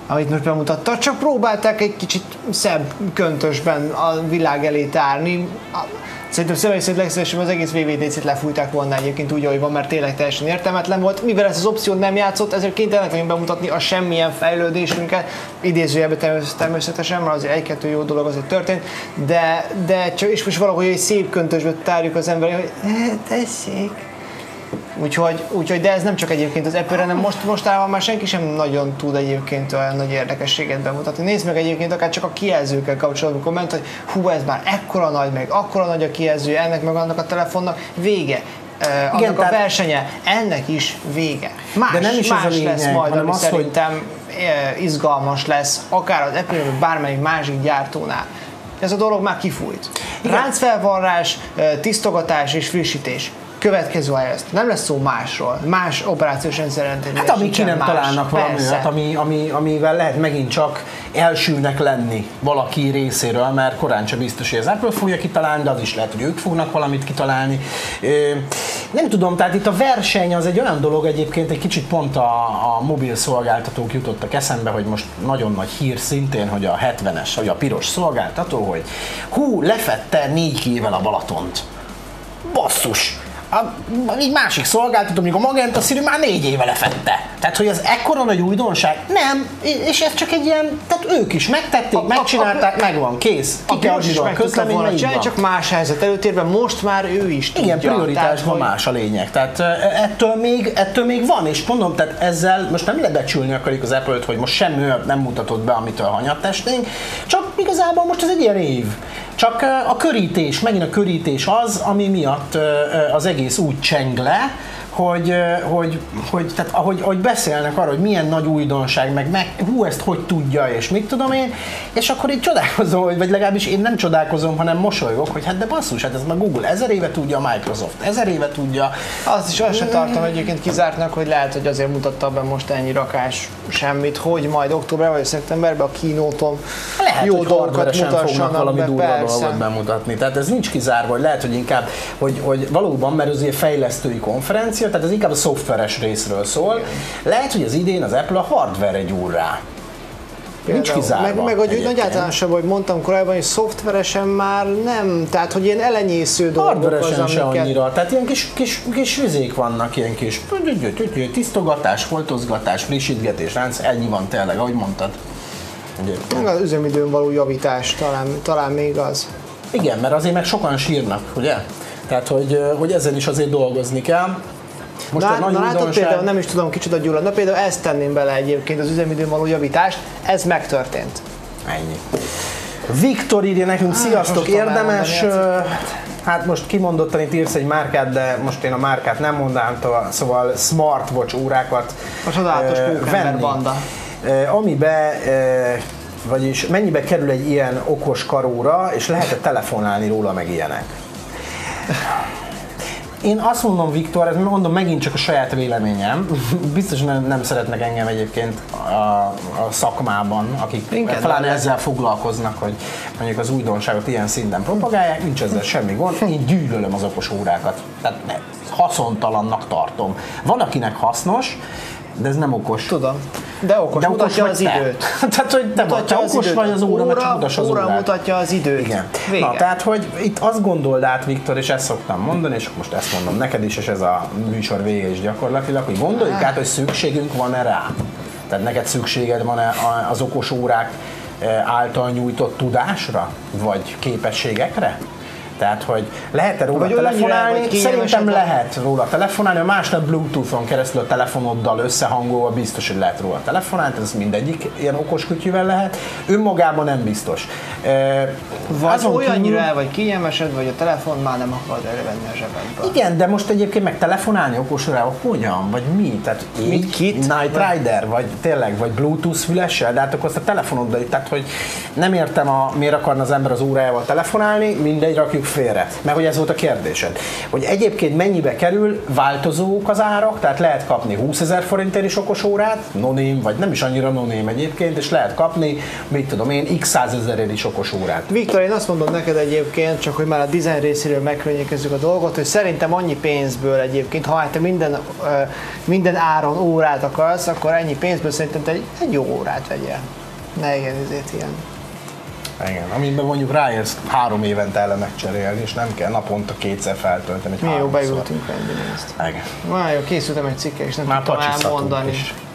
amit most bemutatta, csak próbálták egy kicsit szebb köntösben a világ elé tárni. Szerintem személy szerint legszívesebben az egész WWDC-t lefújták volna egyébként úgy, ahogy van, mert tényleg teljesen értelmetlen volt. Mivel ezt az opciót nem játszott, ezért kénytelenek vagyunk bemutatni a semmilyen fejlődésünket, idézőjelben természetesen, mert azért egy-kettő jó dolog azért történt, de csak és most valahogy egy szép köntösbe tárjuk az emberek, hogy tessék. Úgyhogy, de ez nem csak egyébként az Apple-re, hanem mostában már senki sem nagyon tud egyébként olyan nagy érdekességet bemutatni. Nézd meg egyébként akár csak a kijelzőkkel kapcsolatban komment, hogy hú, ez már ekkora nagy, meg akkora nagy a kijelzője, ennek meg annak a telefonnak, vége. Annak a versenye, ennek is vége. Más, de nem is más ez a lényeg, lesz majd, ami az, szerintem izgalmas lesz, akár az Apple, vagy bármelyik másik gyártónál. Ez a dolog már kifújt. Ráncfelvarrás, tisztogatás és frissítés. Következő iOS. Nem lesz szó másról, más operációs rendszeren. Hát amíg ki nem találnak valami olyat, amivel lehet megint csak elsőnek lenni valaki részéről, mert korán sem biztos, hogy az Apple fogja kitalálni, de az is lehet, hogy ők fognak valamit kitalálni. Nem tudom, tehát itt a verseny az egy olyan dolog egyébként, egy kicsit pont a mobil szolgáltatók jutottak eszembe, hogy most nagyon nagy hír szintén, hogy a 70-es, vagy a piros szolgáltató, hogy hú, lefette 4 évvel a Balatont. Basszus! Egy másik szolgáltató, mondjuk a Magenta Siri már 4 éve lefette. Tehát, hogy ez ekkora nagy újdonság? Nem, és ez csak egy ilyen, tehát ők is megtették, megcsinálták, megvan, kész. Ki kell adni a közlemény, csak más helyzet előtérben, most már ő is tudja. Igen, prioritásban más a lényeg. Tehát ettől még van, és mondom, tehát ezzel most nem lebecsülni akarjuk az Apple-t, hogy most semmi olyat nem mutatott be, amitől hanyattestnénk, csak igazából most ez egy ilyen év. Csak a körítés, megint a körítés az, ami miatt az egész úgy cseng le, tehát ahogy beszélnek arról, hogy milyen nagy újdonság, meg hú, ezt hogy tudja, és mit tudom én, és akkor így csodálkozom, vagy legalábbis én nem csodálkozom, hanem mosolygok, hogy hát de basszus, hát ez már Google 1000 éve tudja, a Microsoft 1000 éve tudja. Azt sem tartom egyébként kizártnak, hogy lehet, hogy azért mutatta be most ennyi rakás semmit, hogy majd októberben vagy szeptemberben a keynote-on jó dolgokat mutassanak valami durva dolgot bemutatni. Tehát ez nincs kizárva, hogy lehet, hogy inkább, hogy valóban, mert az ilyen fejlesztői konferencia, tehát ez inkább a szoftveres részről szól. Igen. Lehet, hogy az idén az Apple a hardware-re gyúr rá. Nincs kizárva. Meg hogy nagy általánosabban, hogy mondtam korábban, hogy szoftveresen már nem, tehát hogy ilyen elenyésző dolgok hardveresen se annyira, tehát ilyen kis vizék vannak, ilyen kis tisztogatás, foltozgatás, frissítgetés, ennyi van tényleg, ahogy mondtad. Meg az üzemidőn való javítás talán még az. Igen, mert azért meg sokan sírnak, ugye? Tehát, hogy ezzel is azért dolgozni kell. Most például nem is tudom kicsoda gyullad, na például ezt tenném bele egyébként az üzemidőn való javítást, ez megtörtént. Ennyi. Viktor írja nekünk, sziasztok, érdemes, hát most kimondottan itt írsz egy márkát, de most én a márkát nem mondanám, szóval smartwatch órákat venni. Banda. Vagyis mennyibe kerül egy ilyen okos karóra, és lehet-e telefonálni róla, meg ilyenek? Én azt mondom, Viktor, ez mondom megint csak a saját véleményem, biztos nem szeretnek engem egyébként a szakmában, akik talán ezzel foglalkoznak, hogy mondjuk az újdonságot ilyen szinten propagálják, nincs ezzel semmi gond, én gyűlölöm az okos órákat, tehát haszontalannak tartom. Van, akinek hasznos, de ez nem okos. Tudom. De okos, mutatja az időt. Tehát, hogy te okos vagy az óra, mert csak mutassa az órát. Mutatja az időt. Igen. Na, tehát, hogy itt azt gondold át, Viktor, és ezt szoktam mondani, és most ezt mondom neked is, és ez a műsor vége is gyakorlatilag, hogy gondoljuk át, hogy szükségünk van-e rá. Tehát neked szükséged van-e az okos órák által nyújtott tudásra, vagy képességekre? Tehát, hogy lehet-e róla telefonálni? Szerintem lehet róla telefonálni, a másnap Bluetooth-on keresztül a telefonoddal összehangolva biztos, hogy lehet róla telefonálni, ez mindegyik ilyen okos kütyűvel lehet, önmagában nem biztos. Vagy olyannyira el vagy kényelmesed, vagy a telefon már nem akarod elővenni a zsebedből. Igen, de most egyébként meg telefonálni okos órával hogyan? Vagy mi? Tehát Night Rider, vagy tényleg, vagy Bluetooth fülessel, de hát akkor azt a telefonoddal, tehát hogy nem értem, miért akarna az ember az órájával telefonálni, mindegy, rakjuk félre, mert hogy ez volt a kérdésed, hogy egyébként mennyibe kerül, változók az árak, tehát lehet kapni 20 000 forintért is okos órát, no-name, vagy nem is annyira no-name egyébként, és lehet kapni, mit tudom én, x 100 000-ért is okos órát. Viktor, én azt mondom neked egyébként, csak hogy már a design részéről megkönnyítezzük a dolgot, hogy szerintem annyi pénzből egyébként, ha hát te minden áron órát akarsz, akkor ennyi pénzből szerintem te egy jó órát vegyél. Ne igen, ezért ilyen. Igen, amiben mondjuk ráérsz 3 évente ellen megcserélni, és nem kell naponta 2-szer feltölteni. Mi jó, beültünk venni ezt. Igen. Már jó, készültem egy cikkel, és nem tudtam elmondani.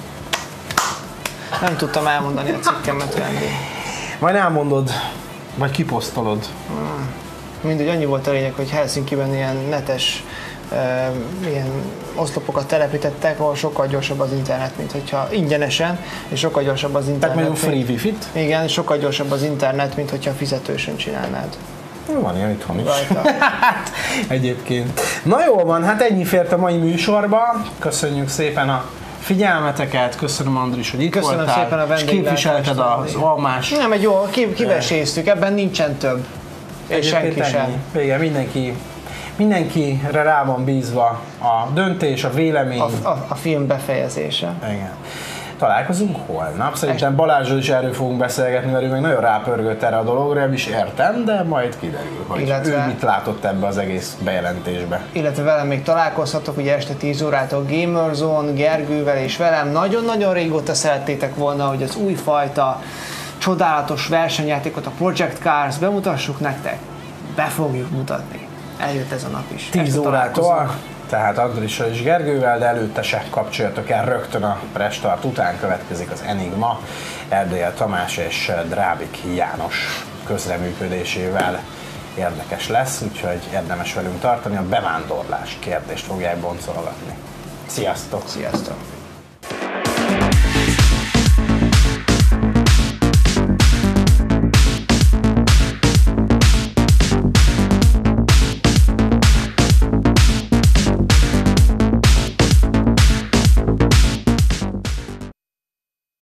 Nem tudtam elmondani a cikkemet venni. Majd elmondod, vagy kiposztolod. Mindegy, annyi volt a lényeg, hogy Helsinki-ben ilyen netes ilyen oszlopokat telepítettek, ahol sokkal gyorsabb az internet, mint hogyha ingyenesen, és sokkal gyorsabb az internet. Tehát mondjuk free wifi-t? Igen, sokkal gyorsabb az internet, mint hogyha fizetősen csinálnád. Van ilyen itthon is. Hát, egyébként. Na jól van, hát ennyi fért a mai műsorba. Köszönjük szépen a figyelmeteket, köszönöm Andris, hogy itt köszönöm voltál, szépen a és képviselted az almás. Nem, egy jó, kiveséztük, ebben nincsen több. És senki sem. Igen, mindenkire rá van bízva a döntés, a vélemény. A film befejezése. Igen. Találkozunk holnap. Szerintem Balázsról is erről fogunk beszélgetni, mert ő meg nagyon rápörgött erre a dologra, nem is értem, de majd kiderül, hogy ő mit látott ebbe az egész bejelentésbe. Illetve velem még találkozhatok, ugye este 10 órától Gamerzone, Gergővel és velem. Nagyon-nagyon régóta szerettétek volna, hogy az újfajta csodálatos versenyjátékot, a Project Cars bemutassuk nektek. Be fogjuk mutatni. Eljött ez a nap is. 10 órától, tehát Andrissal és Gergővel, de előtte se kapcsoljatok el, rögtön a Prestart után következik az Enigma, Erdélyel Tamás és Drábik János közreműködésével érdekes lesz, úgyhogy érdemes velünk tartani, a bevándorlás kérdést fogják boncolgatni. Sziasztok! Sziasztok!